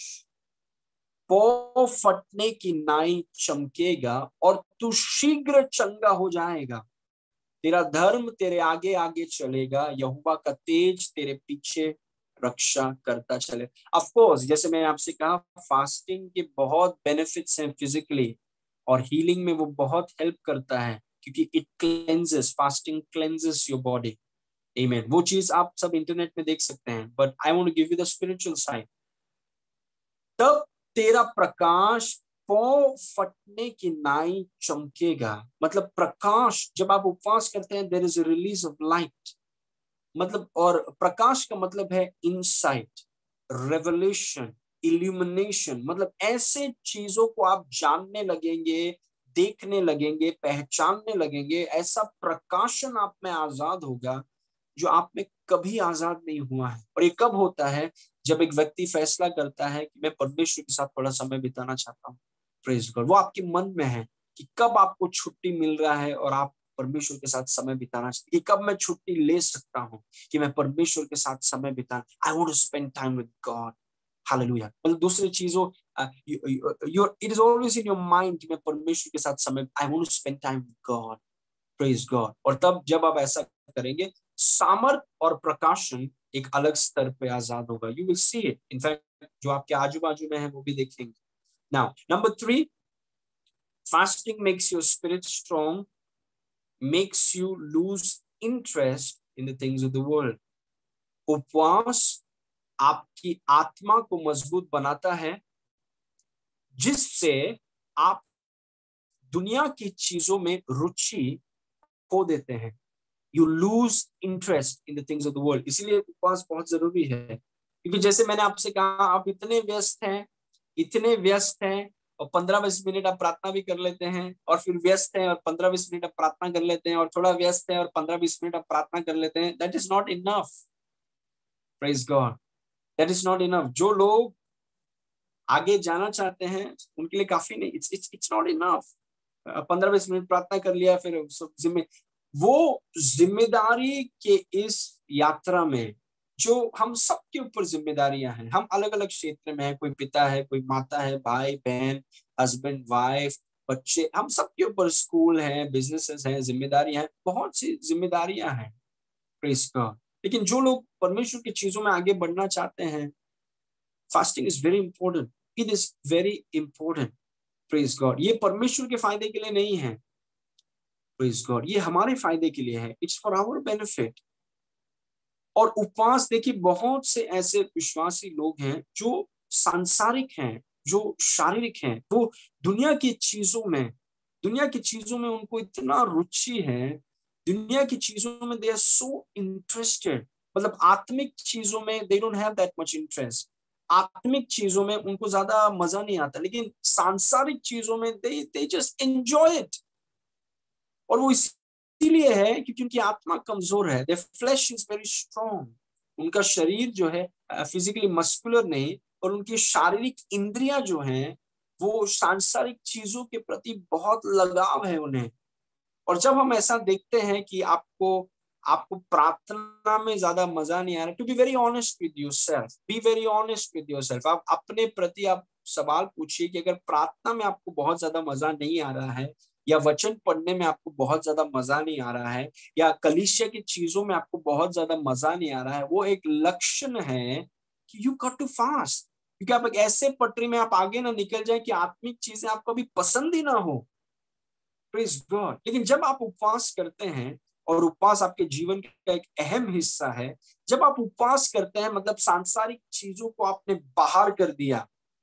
पौ फटने की नाई चमकेगा और तू शीघ्र चंगा हो जाएगा। तेरा धर्म तेरे आगे आगे चलेगा, यहोवा का तेज तेरे पीछे रक्षा करता चले। ऑफ कोर्स, जैसे मैंने आपसे कहा, फास्टिंग के बहुत बेनिफिट्स हैं फिजिकली, और हीलिंग में वो बहुत हेल्प करता है, क्योंकि it cleanses, fasting cleanses your body. Amen. वो चीज आप सब इंटरनेट में देख सकते हैं, but I want to give you the spiritual side. तब तेरा प्रकाश पौ फटने की नाई चमकेगा, मतलब प्रकाश। जब आप उपवास करते हैं, there is a release of light, मतलब, और प्रकाश का मतलब है इंसाइट, रेवलेशन, इल्यूमिनेशन, मतलब ऐसे चीजों को आप जानने लगेंगे, देखने लगेंगे, पहचानने लगेंगे। ऐसा प्रकाशन आप में आजाद होगा जो आप में कभी आजाद नहीं हुआ है। और ये कब होता है? जब एक व्यक्ति फैसला करता है कि मैं परमेश्वर के साथ थोड़ा समय बिताना चाहता हूँ। Praise God. वो आपके मन में है कि कब आपको छुट्टी मिल रहा है और आप परमेश्वर के साथ समय बिताना चाहते, कि कब मैं छुट्टी ले सकता हूँ कि मैं परमेश्वर के साथ समय बिता, I want to spend time with God. Hallelujah. मतलब दूसरी चीजों, it is always in your mind कि मैं परमेश्वर के साथ समय, I want to spend time with God. Praise God. और तब जब आप ऐसा करेंगे, सामर्थ और प्रकाशन एक अलग स्तर पे आजाद होगा। You will see it, in fact जो आपके आजू बाजू में है वो भी देखेंगे। Now number 3, fasting makes your spirit strong, makes you lose interest in the things of the world. उपवास आपकी आत्मा को मजबूत बनाता है, जिससे आप दुनिया की चीजों में रुचि खो देते हैं। You lose interest in the things of the world. इसीलिए उपवास बहुत जरूरी है, क्योंकि जैसे मैंने आपसे कहा, आप इतने व्यस्त हैं, इतने व्यस्त हैं, और 15-20 मिनट आप प्रार्थना भी कर लेते हैं, और फिर व्यस्त हैं और 15-20 मिनट आप प्रार्थना कर लेते हैं, और थोड़ा व्यस्त है और 15-20 मिनट आप प्रार्थना कर लेते हैं। That is not enough. Praise God. That is not enough. जो लोग आगे जाना चाहते हैं उनके लिए काफी नहीं, इट्स नॉट इनफ। 15-20 मिनट प्रार्थना कर लिया, फिर सब वो जिम्मेदारी के इस यात्रा में जो हम सबके ऊपर जिम्मेदारियां हैं, हम अलग अलग क्षेत्र में हैं, कोई पिता है, कोई माता है, भाई बहन, हस्बैंड वाइफ, बच्चे, हम सबके ऊपर स्कूल है, बिजनेसेस हैं, जिम्मेदारियां हैं, बहुत सी जिम्मेदारियां हैं। Praise God. लेकिन जो लोग परमेश्वर की चीजों में आगे बढ़ना चाहते हैं, fasting is very important. It is very important. Praise God. ये परमेश्वर के फायदे के लिए नहीं है। Praise God. ये हमारे फायदे के लिए है। It's for our benefit. और उपवास, देखिए, बहुत से ऐसे विश्वासी लोग हैं जो सांसारिक हैं, जो शारीरिक हैं, वो दुनिया की चीजों में उनको इतना रुचि है, दुनिया की चीजों में दे आर सो इंटरेस्टेड, मतलब आत्मिक चीजों में they don't have that much interest. आत्मिक चीजों में उनको ज्यादा मजा नहीं आता, लेकिन सांसारिक चीजों में दे जस्ट एंजॉय इट। और वो इसीलिए है क्योंकि उनकी आत्मा कमजोर है। their flesh is very strong। उनका शरीर जो है फिजिकली मस्कुलर नहीं, और उनकी शारीरिक इंद्रियां जो हैं वो सांसारिक चीजों के प्रति बहुत लगाव है उन्हें। और जब हम ऐसा देखते हैं कि आपको आपको प्रार्थना में ज्यादा मजा नहीं आ रहा, to be very honest with yourself, be very honest with yourself, आप अपने प्रति आप सवाल पूछिए कि अगर प्रार्थना में आपको बहुत ज्यादा मजा नहीं आ रहा है, या वचन पढ़ने में आपको बहुत ज्यादा मजा नहीं आ रहा है, या कलीसिया की चीजों में आपको बहुत ज्यादा मजा नहीं आ रहा है, वो एक लक्षण है कि यू गॉट टू फास्ट। क्योंकि आप एक ऐसे पटरी में आप आगे ना निकल जाए कि आत्मिक चीजें आपको अभी पसंद ही ना हो। Praise God. लेकिन जब आप उपवास करते हैं, और उपवास आपके जीवन का एक अहम हिस्सा है, जब आप उपवास करते हैं मतलब सांसारिक चीजों को आपने बाहर कर दिया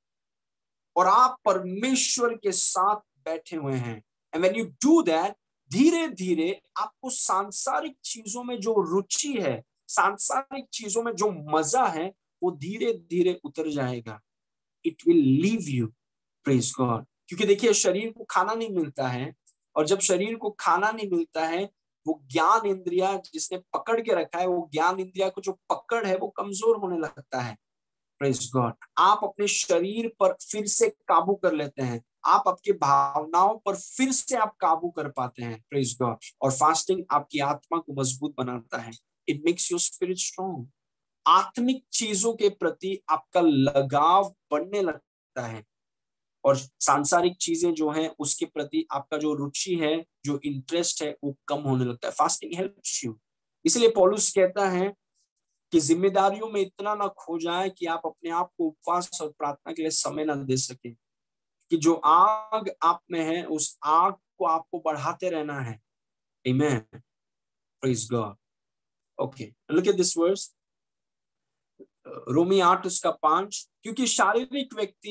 और आप परमेश्वर के साथ बैठे हुए हैं। And when you do that, धीरे धीरे आपको सांसारिक चीजों में जो रुचि है, सांसारिक चीजों में जो मजा है, वो धीरे धीरे उतर जाएगा। It will leave you. Praise God. क्योंकि देखिए, शरीर को खाना नहीं मिलता है, और जब शरीर को खाना नहीं मिलता है, वो ज्ञान इंद्रिया जिसने पकड़ के रखा है, वो ज्ञान इंद्रिया को जो पकड़ है वो कमजोर होने लगता है। Praise God. आप अपने शरीर पर फिर से काबू कर लेते हैं, आप आपकी भावनाओं पर फिर से आप काबू कर पाते हैं। Praise God. और फास्टिंग आपकी आत्मा को मजबूत बनाता है। It makes your spirit strong. आत्मिक चीजों के प्रति आपका लगाव बढ़ने लगता है, और सांसारिक चीजें जो हैं उसके प्रति आपका जो रुचि है, जो इंटरेस्ट है, वो कम होने लगता है। Fasting helps you. इसलिए पौलुस कहता है कि जिम्मेदारियों में इतना ना खो जाए कि आप अपने आप को उपवास और प्रार्थना के लिए समय ना दे सके, कि जो आग आप में है उस आग को आपको बढ़ाते रहना है। Amen. Praise God. Okay, look at this verse, रोमी 8 उसका 5। क्योंकि शारीरिक व्यक्ति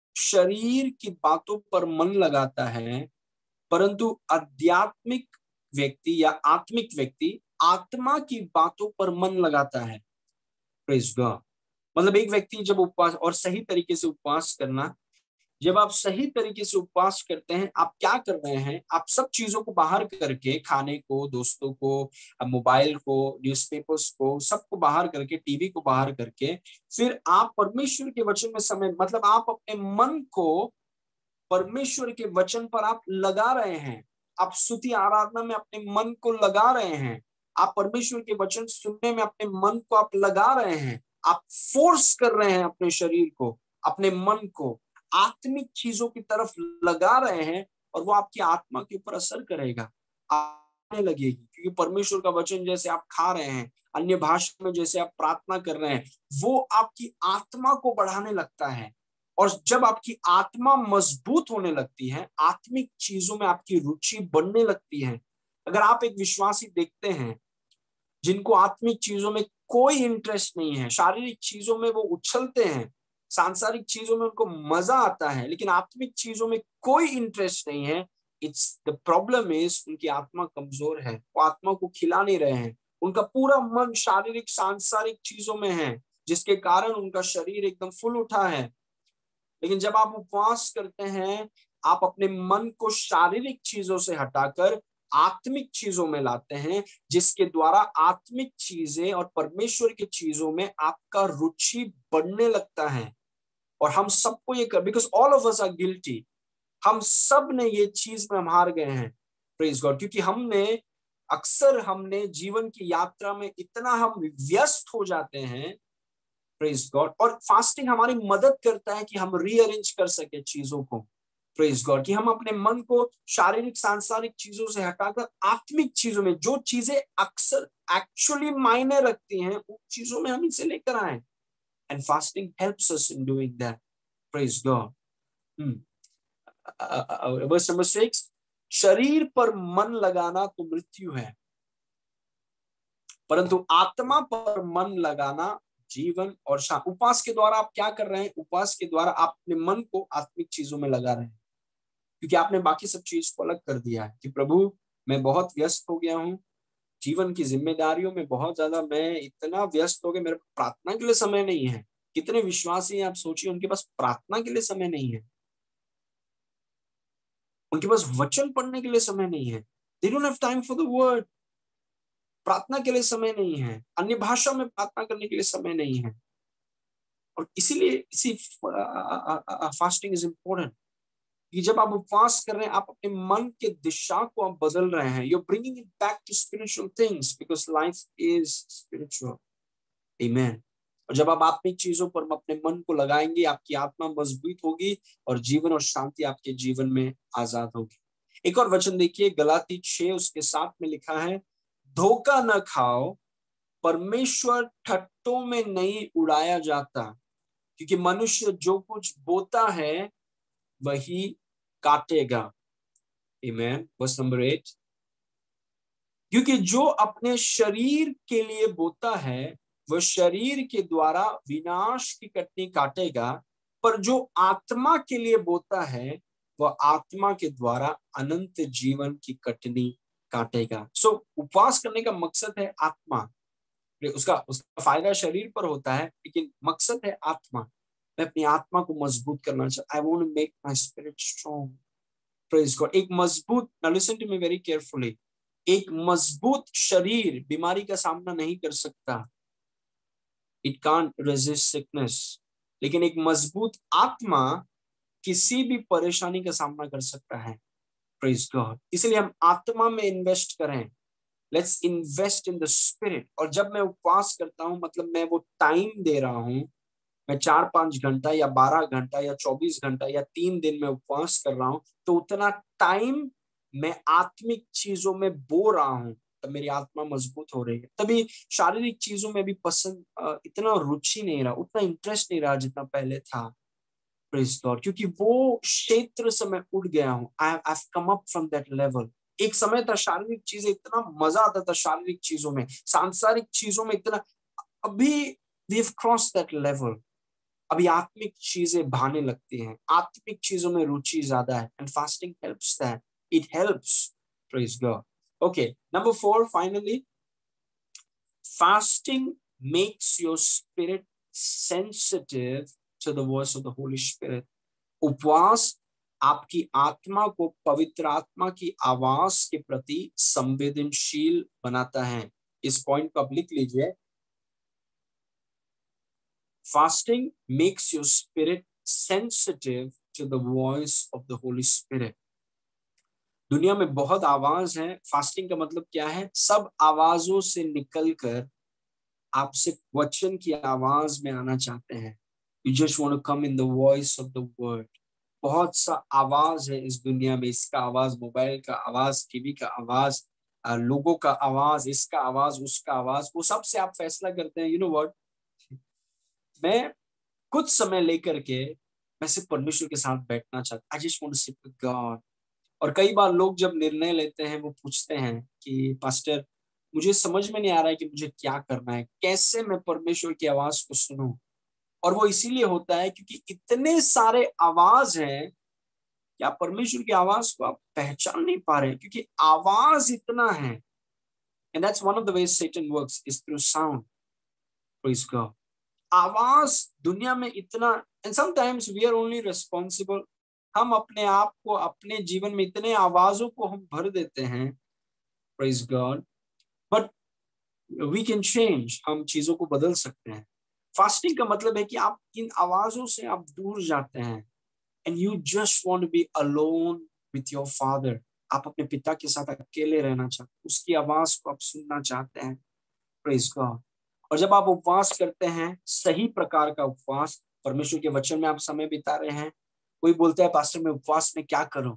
शरीर की बातों पर मन लगाता है, परंतु आध्यात्मिक व्यक्ति या आत्मिक व्यक्ति आत्मा की बातों पर मन लगाता है। Praise God. मतलब एक व्यक्ति जब उपवास, और सही तरीके से उपवास करना, जब आप सही तरीके से उपवास करते हैं, आप क्या कर रहे हैं, आप सब चीजों को बाहर करके, खाने को, दोस्तों को, मोबाइल को, न्यूज़पेपर्स को, सबको बाहर करके, टीवी को बाहर करके, फिर आप परमेश्वर के वचन में समय, मतलब आप अपने मन को परमेश्वर के वचन पर आप लगा रहे हैं। आप स्तुति आराधना में अपने मन को लगा रहे हैं। आप परमेश्वर के वचन सुनने में अपने मन को आप लगा रहे हैं। आप फोर्स कर रहे हैं अपने शरीर को, अपने मन को आत्मिक चीजों की तरफ लगा रहे हैं, और वो आपकी आत्मा के ऊपर असर करेगा, आने लगेगी। क्योंकि परमेश्वर का वचन जैसे आप खा रहे हैं, अन्य भाषा में जैसे आप प्रार्थना कर रहे हैं, वो आपकी आत्मा को बढ़ाने लगता है। और जब आपकी आत्मा मजबूत होने लगती है, आत्मिक चीजों में आपकी रुचि बढ़ने लगती है। अगर आप एक विश्वासी देखते हैं जिनको आत्मिक चीजों में कोई इंटरेस्ट नहीं है, शारीरिक चीजों में वो उछलते हैं, सांसारिक चीजों में उनको मजा आता है, लेकिन आत्मिक चीजों में कोई इंटरेस्ट नहीं है, इट्स द प्रॉब्लम इज उनकी आत्मा कमजोर है, वो आत्मा को खिला नहीं रहे हैं। उनका पूरा मन शारीरिक सांसारिक चीजों में है, जिसके कारण उनका शरीर एकदम फुल उठा है। लेकिन जब आप उपवास करते हैं, आप अपने मन को शारीरिक चीजों से हटाकर आत्मिक चीजों में लाते हैं, जिसके द्वारा आत्मिक चीजें और परमेश्वर की चीजों में आपका रुचि बढ़ने लगता है। और हम सबको ये कर, because all of us are guilty, हम सब ने ये चीज में हम हार गए हैं। Praise God. क्योंकि हमने जीवन की यात्रा में इतना हम व्यस्त हो जाते हैं। Praise God. और फास्टिंग हमारी मदद करता है कि हम रीअरेंज कर सके चीजों को। Praise God. कि हम अपने मन को शारीरिक सांसारिक चीजों से हटाकर आत्मिक चीजों में, जो चीजें अक्सर एक्चुअली मायने रखती हैं, उन चीजों में हम इसे लेकर आए। And fasting helps us in doing that. Praise God. Verse number 6, शरीर पर मन लगाना तो मृत्यु है, परंतु आत्मा पर मन लगाना जीवन और शांति। उपवास के द्वारा आप क्या कर रहे हैं? उपवास के द्वारा आप अपने मन को आत्मिक चीजों में लगा रहे हैं, क्योंकि आपने बाकी सब चीज को अलग कर दिया है कि प्रभु मैं बहुत व्यस्त हो गया हूँ, जीवन की जिम्मेदारियों में बहुत ज्यादा मैं इतना व्यस्त हो गया, मेरे प्रार्थना के लिए समय नहीं है। कितने विश्वासी हैं आप सोचिए, उनके पास प्रार्थना के लिए समय नहीं है, उनके पास वचन पढ़ने के लिए समय नहीं है। They don't have time for the word। प्रार्थना के लिए समय नहीं है, अन्य भाषा में प्रार्थना करने के लिए समय नहीं है। और इसीलिए इसी फास्टिंग इज इम्पोर्टेंट कि जब आप उपवास कर रहे हैं, आप अपने मन के दिशा को आप बदल रहे हैं। You're bringing it back to spiritual things because life is spiritual। Amen। और जब आप आत्मिक चीजों पर अपने मन को लगाएंगे, आपकी आत्मा मजबूत होगी और जीवन और शांति आपके जीवन में आजाद होगी। एक और वचन देखिए, गलाती 6 उसके 7 में लिखा है, धोखा न खाओ, परमेश्वर ठट्टों में नहीं उड़ाया जाता, क्योंकि मनुष्य जो कुछ बोता है वही काटेगा। आमीन। वर्स नंबर 8, क्योंकि जो अपने शरीर के लिए बोता है वह शरीर के द्वारा विनाश की कटनी काटेगा, पर जो आत्मा के लिए बोता है वह आत्मा के द्वारा अनंत जीवन की कटनी काटेगा। सो उपवास करने का मकसद है आत्मा, उसका फायदा शरीर पर होता है, लेकिन मकसद है आत्मा। मैं अपनी आत्मा को मजबूत करना चाहता, I want to make my spirit strong. Praise God. एक मजबूत, now listen to me very carefully, एक मजबूत शरीर बीमारी का सामना नहीं कर सकता, इट कांट रेजिस्ट सिकनेस, लेकिन एक मजबूत आत्मा किसी भी परेशानी का सामना कर सकता है। Praise God. इसलिए हम आत्मा में इन्वेस्ट करें। Let's invest in the spirit. और जब मैं उपवास करता हूं, मतलब मैं वो टाइम दे रहा हूं, मैं 4-5 घंटा या 12 घंटा या 24 घंटा या 3 दिन में उपवास कर रहा हूं, तो उतना टाइम मैं आत्मिक चीजों में बो रहा हूं, तब मेरी आत्मा मजबूत हो रही है। तभी शारीरिक चीजों में भी पसंद, इतना रुचि नहीं रहा, उतना इंटरेस्ट नहीं रहा जितना पहले था। Praise God. क्योंकि वो क्षेत्र से मैं उठ गया हूं। I have come up from that level. एक समय था शारीरिक चीजें, इतना मजा आता था शारीरिक चीजों में, सांसारिक चीजों में इतना, अभी we have crossed that level. अभी आत्मिक चीजें भाने लगती हैं, आत्मिक चीजों में रुचि ज्यादा है, and fasting helps that, it helps, praise God. Okay, number 4, finally, fasting makes your spirit sensitive to the voice of the Holy Spirit. उपवास आपकी आत्मा को पवित्र आत्मा की आवाज के प्रति संवेदनशील बनाता है। इस पॉइंट को आप लिख लीजिए। Fasting makes your spirit sensitive to the voice of the Holy Spirit. दुनिया में बहुत आवाज है। फास्टिंग का मतलब क्या है? सब आवाजों से निकलकर आपसे वचन की आवाज में आना चाहते हैं। You just want to come in the voice of the word. बहुत सा आवाज है इस दुनिया में। इसका आवाज, मोबाइल का आवाज, टीवी का आवाज, लोगों का आवाज, इसका आवाज, उसका आवाज, वो सब से आप फैसला करते हैं, यू नो व्हाट, मैं कुछ समय लेकर के मैं सिर्फ परमेश्वर के साथ बैठना चाहता, I just want to sit with God. और कई बार लोग जब निर्णय लेते हैं, वो पूछते हैं कि पास्टर, मुझे समझ में नहीं आ रहा है कि मुझे क्या करना है, कैसे मैं परमेश्वर की आवाज को सुनूं। और वो इसीलिए होता है क्योंकि इतने सारे आवाज हैं कि आप परमेश्वर की आवाज को आप पहचान नहीं पा रहे हैं, क्योंकि आवाज इतना है। And that's one of the ways Satan works is through sound, praise God. आवाज दुनिया में इतना, and sometimes we are only responsible, हम अपने आप को, अपने जीवन में इतने आवाजों को हम भर देते हैं, praise God, but we can change, हम चीजों को बदल सकते हैं। फास्टिंग का मतलब है कि आप इन आवाजों से आप दूर जाते हैं, and you just want to be alone with your father. आप अपने पिता के साथ अकेले रहना चाहते हैं, उसकी आवाज को आप सुनना चाहते हैं, प्रेज गॉड। और जब आप उपवास करते हैं, सही प्रकार का उपवास, परमेश्वर के वचन में आप समय बिता रहे हैं। कोई बोलता है पास्टर मैं उपवास में क्या करूं?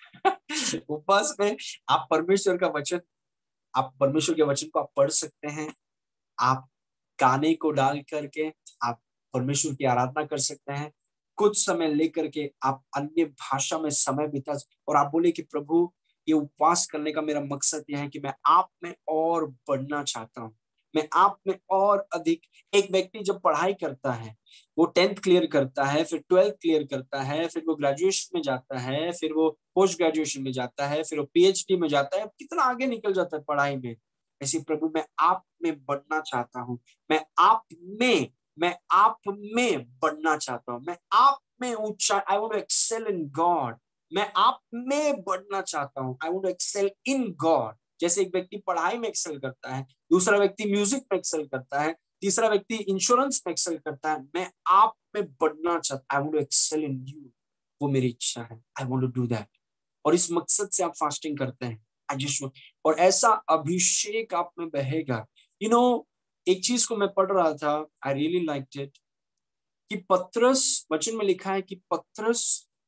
उपवास में आप परमेश्वर का वचन, आप परमेश्वर के वचन को आप पढ़ सकते हैं, आप गाने को डाल करके आप परमेश्वर की आराधना कर सकते हैं, कुछ समय लेकर के आप अन्य भाषा में समय बिता, और आप बोले कि प्रभु, ये उपवास करने का मेरा मकसद यह है कि मैं आप में और बढ़ना चाहता हूँ, मैं आप में और अधिक। एक व्यक्ति जब पढ़ाई करता है, वो 10th क्लियर करता है, फिर 12th क्लियर करता है, फिर वो ग्रेजुएशन में जाता है, फिर वो पोस्ट ग्रेजुएशन में जाता है, फिर वो PhD में जाता है, कितना आगे निकल जाता है पढ़ाई में। ऐसे प्रभु, मैं आप में बढ़ना चाहता हूँ, मैं आप में, मैं आप में बढ़ना चाहता हूँ, मैं आप में ऊंचा, I want to excel in God, मैं आप में बढ़ना चाहता हूँ, I want to excel in God. जैसे एक व्यक्ति पढ़ाई में एक्सेल करता है, दूसरा व्यक्ति म्यूजिक में एक्सेल करता है, तीसरा व्यक्ति इंश्योरेंस में एक्सेल करता है, मैं आप में बढ़ना चाहता, I want to excel in you, वो मेरी इच्छा है, I want to do that. और इस मकसद से आप फास्टिंग करते हैं, आई जस्ट, और ऐसा अभिषेक आप में बहेगा। यू नो, एक चीज को मैं पढ़ रहा था, आई रियली लाइक्ड इट, कि पतरस, वचन में लिखा है कि पतरस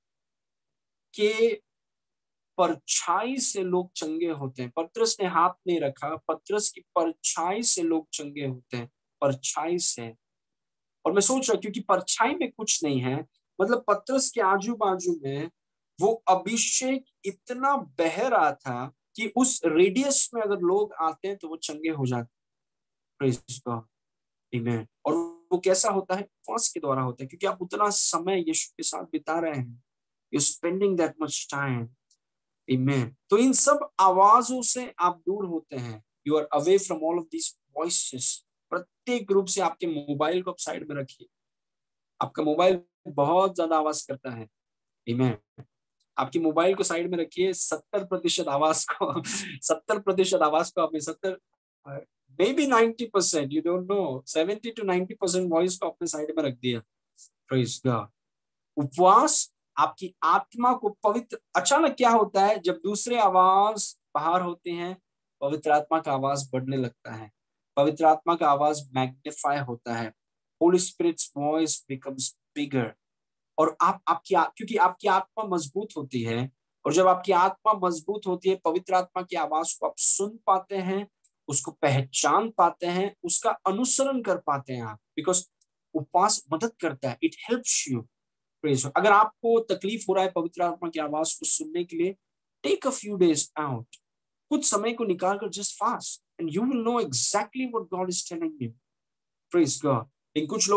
के परछाई से लोग चंगे होते हैं। पतरस ने हाथ नहीं रखा, पतरस की परछाई से लोग चंगे होते हैं, परछाई से। और मैं सोच रहा, क्योंकि परछाई में कुछ नहीं है, मतलब पतरस के आजू बाजू में वो अभिषेक इतना बह रहा था कि उस रेडियस में अगर लोग आते हैं तो वो चंगे हो जाते। प्रेज गॉड, आमीन। और वो कैसा होता है? उपवास के द्वारा होता है, क्योंकि आप उतना समय यीशु के साथ बिता रहे हैं, you spending that much time, amen. तो इन सब आवाजों से आप दूर होते हैं, you are away from all of this voices. प्रत्येक रूप से आपके मोबाइल को आप साइड में रखिए, आपका मोबाइल बहुत ज्यादा आवाज करता है, आमीन। आपकी मोबाइल को साइड में रखिए, 70% आवाज को 70% आवाज को आपने 70, maybe 90%, you don't know, 70 to 90% voice को आपने साइड में रख दिया, प्रेज गॉड। उपवास आपकी आत्मा को पवित्र, अचानक क्या होता है जब दूसरे आवाज बाहर होते हैं, पवित्र आत्मा का आवाज बढ़ने लगता है, पवित्र आत्मा का आवाज मैग्निफाई होता है, Holy Spirit's voice becomes bigger. और आप आपकी क्योंकि आपकी आत्मा मजबूत होती है, और जब आपकी आत्मा मजबूत होती है, पवित्र आत्मा की आवाज को आप सुन पाते हैं, उसको पहचान पाते हैं, उसका अनुसरण कर पाते हैं आप, बिकॉज उपवास मदद करता है, इट हेल्प्स यू। प्रेज। अगर आपको तकलीफ हो रहा है पवित्र आत्मा की आवाज को सुनने के लिए, take a few days out, कुछ समय को निकाल कर just fast, and you will know exactly what God is telling you, praise God. लेकिन कुछ लोग हैं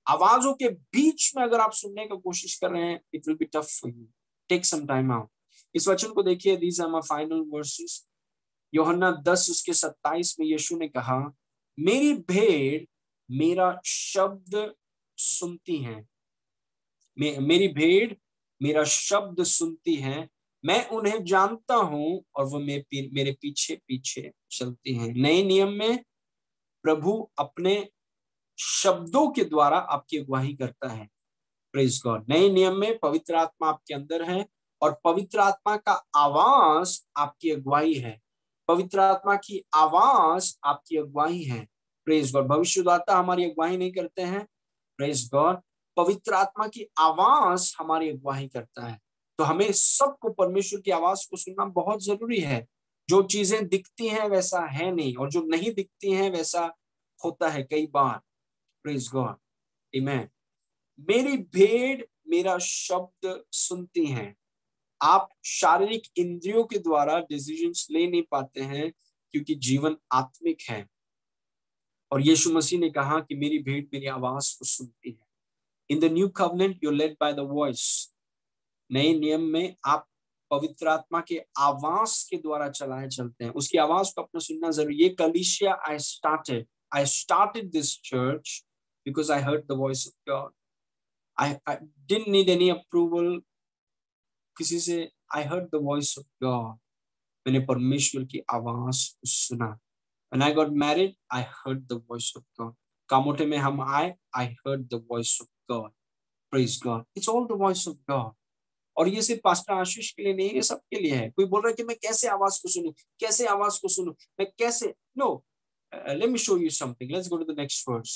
आवाजों के बीच में अगर आप सुनने की कोशिश कर रहे हैं, it will be tough for you. Take some time out. इस वचन को देखिए, these are my final verses. यूहन्ना 10 उसके 27 में यीशु ने कहा, मेरी भेड़ मेरा शब्द सुनती है, मेरी भेड़ मेरा शब्द सुनती है, मैं उन्हें जानता हूं और वो मेरे पीछे पीछे चलती हैं। नए नियम में प्रभु अपने शब्दों के द्वारा आपकी अगुवाई करता है। Praise God. नए नियम में पवित्र आत्मा आपके अंदर है और पवित्र आत्मा का आवाज आपकी अगुवाई है। पवित्र आत्मा की आवाज आपकी अगुवाई है। Praise God. भविष्यद्वक्ता हमारी अगुवाई नहीं करते हैं। Praise God. पवित्र आत्मा की आवाज हमारी अगुवाई करता है। तो हमें सबको परमेश्वर की आवाज को सुनना बहुत जरूरी है। जो चीजें दिखती हैं वैसा है नहीं, और जो नहीं दिखती हैं वैसा होता है कई बार। Praise God. आमीन। मेरी भेड़ मेरा शब्द सुनती हैं। आप शारीरिक इंद्रियों के द्वारा डिसीजंस ले नहीं पाते हैं, क्योंकि जीवन आत्मिक है। और यीशु मसीह ने कहा कि मेरी भेड़ मेरी आवाज को सुनती है। In the new covenant you led by the voice. नए नियम में आप पवित्र आत्मा के आवाज के द्वारा चलाए चलते हैं। उसकी आवाज को अपना सुनना जरूरी। ये कलीसिया I started this church because I heard the voice of God. I didn't need any approval किसी से। I heard the voice of God. मैंने परमेश्वर की आवाज को सुना। When I got married, I heard the voice of God. Kamothe में हम आए, I heard the voice of God. Praise God. It's all the voice of God. और ये सिर्फ पास्टर आशीष के लिए नहीं, ये सबके लिए है। कोई बोल रहा है कि मैं कैसे आवाज को सुनूं, कैसे आवाज को सुनूं, मैं कैसे? No. Let me show you something. Let's go to the next verse.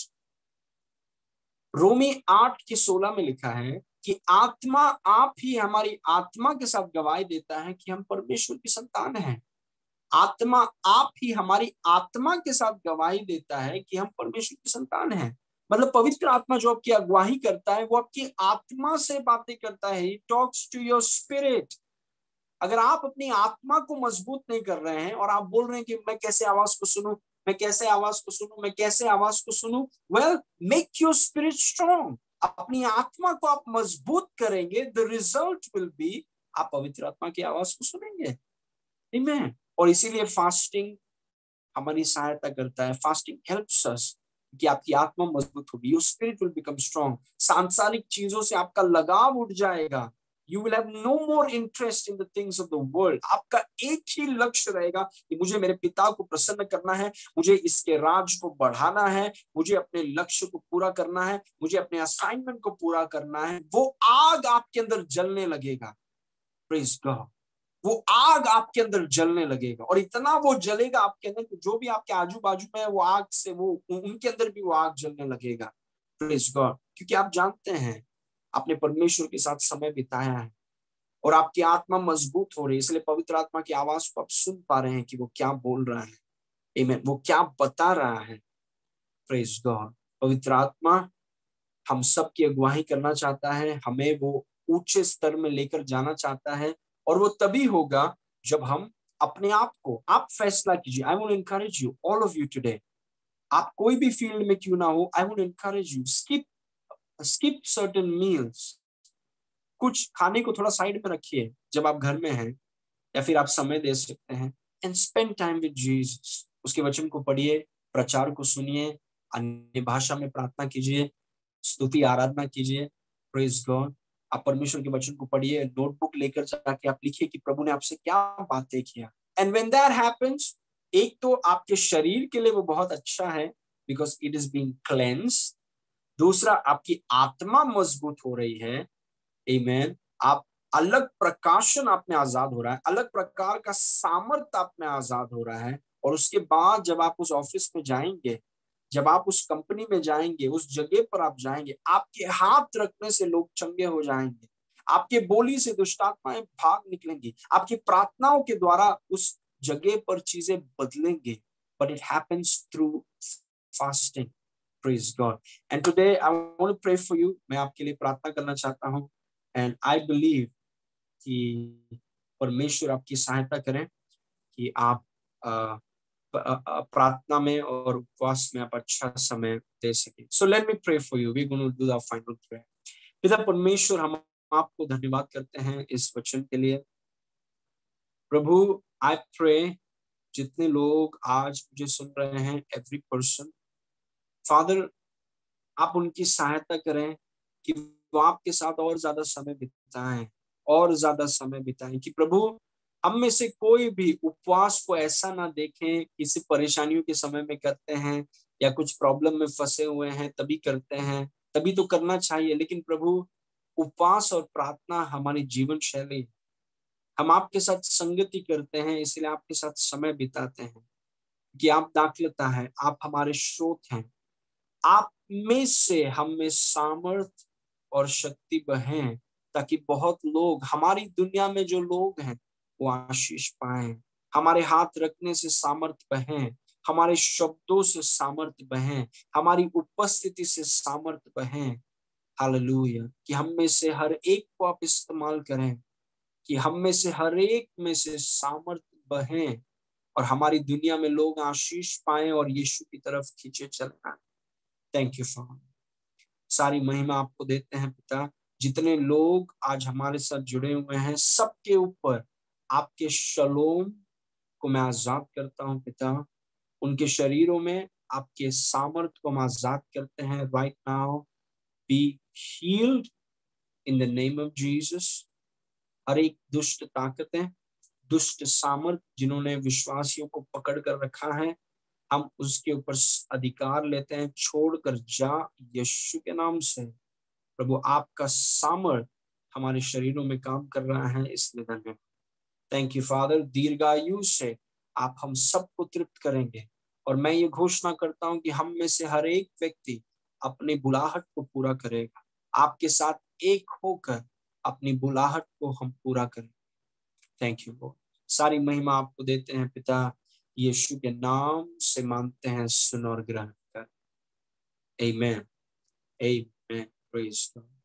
रोमी 8:16 में लिखा है कि आत्मा आप ही हमारी आत्मा के साथ गवाही देता है कि हम परमेश्वर की संतान हैं। आत्मा आप ही हमारी आत्मा के साथ गवाही देता है कि हम परमेश्वर की संतान हैं। मतलब पवित्र आत्मा जो आपकी अगुवाही करता है, वो आपकी आत्मा से बातें करता है। He talks to your spirit. अगर आप अपनी आत्मा को मजबूत नहीं कर रहे हैं और आप बोल रहे हैं कि मैं कैसे आवाज को सुनूं, मैं कैसे आवाज को सुनूं, मैं कैसे आवाज को सुनूं, well make your spirit strong. अपनी आत्मा को आप मजबूत करेंगे, द रिजल्ट विल बी आप पवित्र आत्मा की आवाज को सुनेंगे। आमीन। और इसीलिए फास्टिंग हमारी सहायता करता है। फास्टिंग हेल्प्स अस कि आपकी आत्मा मजबूत होगी। Your spirit will become strong. सांसारिक चीजों से आपका लगाव उठ जाएगा। You will have no more interest in the things of the world. आपका एक ही लक्ष्य रहेगा कि मुझे मेरे पिता को प्रसन्न करना है, मुझे इसके राज को बढ़ाना है, मुझे अपने लक्ष्य को पूरा करना है, मुझे अपने असाइनमेंट को पूरा करना है। वो आग आपके अंदर जलने लगेगा। Praise God. वो आग आपके अंदर जलने लगेगा, और इतना वो जलेगा आपके अंदर कि जो भी आपके आजू बाजू में है वो आग से वो उनके अंदर भी वो आग जलने लगेगा। Praise God. क्योंकि आप जानते हैं आपने परमेश्वर के साथ समय बिताया है और आपकी आत्मा मजबूत हो रही है, इसलिए पवित्र आत्मा की आवाज को आप सुन पा रहे हैं कि वो क्या बोल रहा है। आमीन। वो क्या बता रहा है। Praise God. पवित्र आत्मा हम सब की अगुवाई करना चाहता है, हमें वो ऊंचे स्तर में लेकर जाना चाहता है, और वो तभी होगा जब हम अपने आप को, आप फैसला कीजिए। I would encourage you, all of you today, आप कोई भी फील्ड में क्यों ना हो, I would encourage you, skip certain meals. कुछ खाने को थोड़ा साइड में रखिए जब आप घर में हैं, या फिर आप समय दे सकते हैं। And spend time with Jesus. उसके वचन को पढ़िए, प्रचार को सुनिए, अन्य भाषा में प्रार्थना कीजिए, स्तुति आराधना कीजिए। Praise God. आप परमेश्वर के वचन को पढ़िए, नोटबुक लेकर जाके आप लिखिए कि प्रभु ने आपसे क्या बातें किया। एंड व्हेन दैट हैपेंस, एक तो आपके शरीर के लिए वो बहुत अच्छा है because it is being cleansed. दूसरा, आपकी आत्मा मजबूत हो रही है। आमीन। आप अलग प्रकाशन आप में आजाद हो रहा है, अलग प्रकार का सामर्थ्य आप में आजाद हो रहा है। और उसके बाद जब आप उस ऑफिस में जाएंगे, जब आप उस कंपनी में जाएंगे, उस जगह पर आप जाएंगे, आपके हाथ रखने से लोग चंगे हो जाएंगे, आपके बोली से दुष्टात्माएं भाग निकलेंगी, आपकी प्रार्थनाओं के द्वारा उस जगह पर चीजें बदलेंगे। But it happens through fasting. Praise God. And today I want to pray for you. मैं आपके लिए प्रार्थना करना चाहता हूं। एंड आई बिलीव कि परमेश्वर आपकी सहायता करें कि आप प्रार्थना में और उपवास में आप अच्छा समय दे सके। So let me pray for you, we gonna do the final prayer. पिता परमेश्वर, हम आपको धन्यवाद करते हैं इस वचन के लिए। प्रभु, आई प्रे जितने लोग आज मुझे सुन रहे हैं, एवरी पर्सन, फादर, आप उनकी सहायता करें कि वो आपके साथ और ज्यादा समय बिताएं, और ज्यादा समय बिताएं, कि प्रभु हम में से कोई भी उपवास को ऐसा ना देखें किसी परेशानियों के समय में करते हैं या कुछ प्रॉब्लम में फंसे हुए हैं तभी करते हैं, तभी तो करना चाहिए, लेकिन प्रभु उपवास और प्रार्थना हमारी जीवन शैली है। हम आपके साथ संगति करते हैं, इसलिए आपके साथ समय बिताते हैं कि आप दाखलता है, आप हमारे स्रोत हैं। आप में से हम में सामर्थ और शक्ति बहे, ताकि बहुत लोग, हमारी दुनिया में जो लोग हैं वो आशीष पाए। हमारे हाथ रखने से सामर्थ बहे, हमारे शब्दों से सामर्थ बहे, हमारी उपस्थिति से सामर्थ बहे। हालेलुया। कि हम में से हर एक को आप इस्तेमाल करें, कि हम में से हर एक में से सामर्थ बहे और हमारी दुनिया में लोग आशीष पाए और यीशु की तरफ खींचे चले आए। थैंक यू फॉर, सारी महिमा आपको देते हैं पिता। जितने लोग आज हमारे साथ जुड़े हुए हैं, सबके ऊपर आपके शलोम को मैं आजाद करता हूं पिता। उनके शरीरों में आपके सामर्थ को हम आजाद करते हैं। Right now be healed in the name of Jesus. हर एक दुष्ट ताकतें, दुष्ट सामर्थ जिन्होंने विश्वासियों को पकड़ कर रखा है, हम उसके ऊपर अधिकार लेते हैं। छोड़कर जा यीशु के नाम से। प्रभु आपका सामर्थ हमारे शरीरों में काम कर रहा है, इसलिए धन्यवाद। Thank you father. दीर्घायु से आप हम सबको तृप्त करेंगे, और मैं ये घोषणा करता हूं कि हम में से हर एक व्यक्ति अपनी बुलाहट को पूरा करेगा। आपके साथ एक होकर अपनी बुलाहट को हम पूरा करें। Thank you Lord. सारी महिमा आपको देते हैं पिता, यीशु के नाम से मांगते हैं, सुन और ग्रहण कर। आमीन। आमीन। Praise God.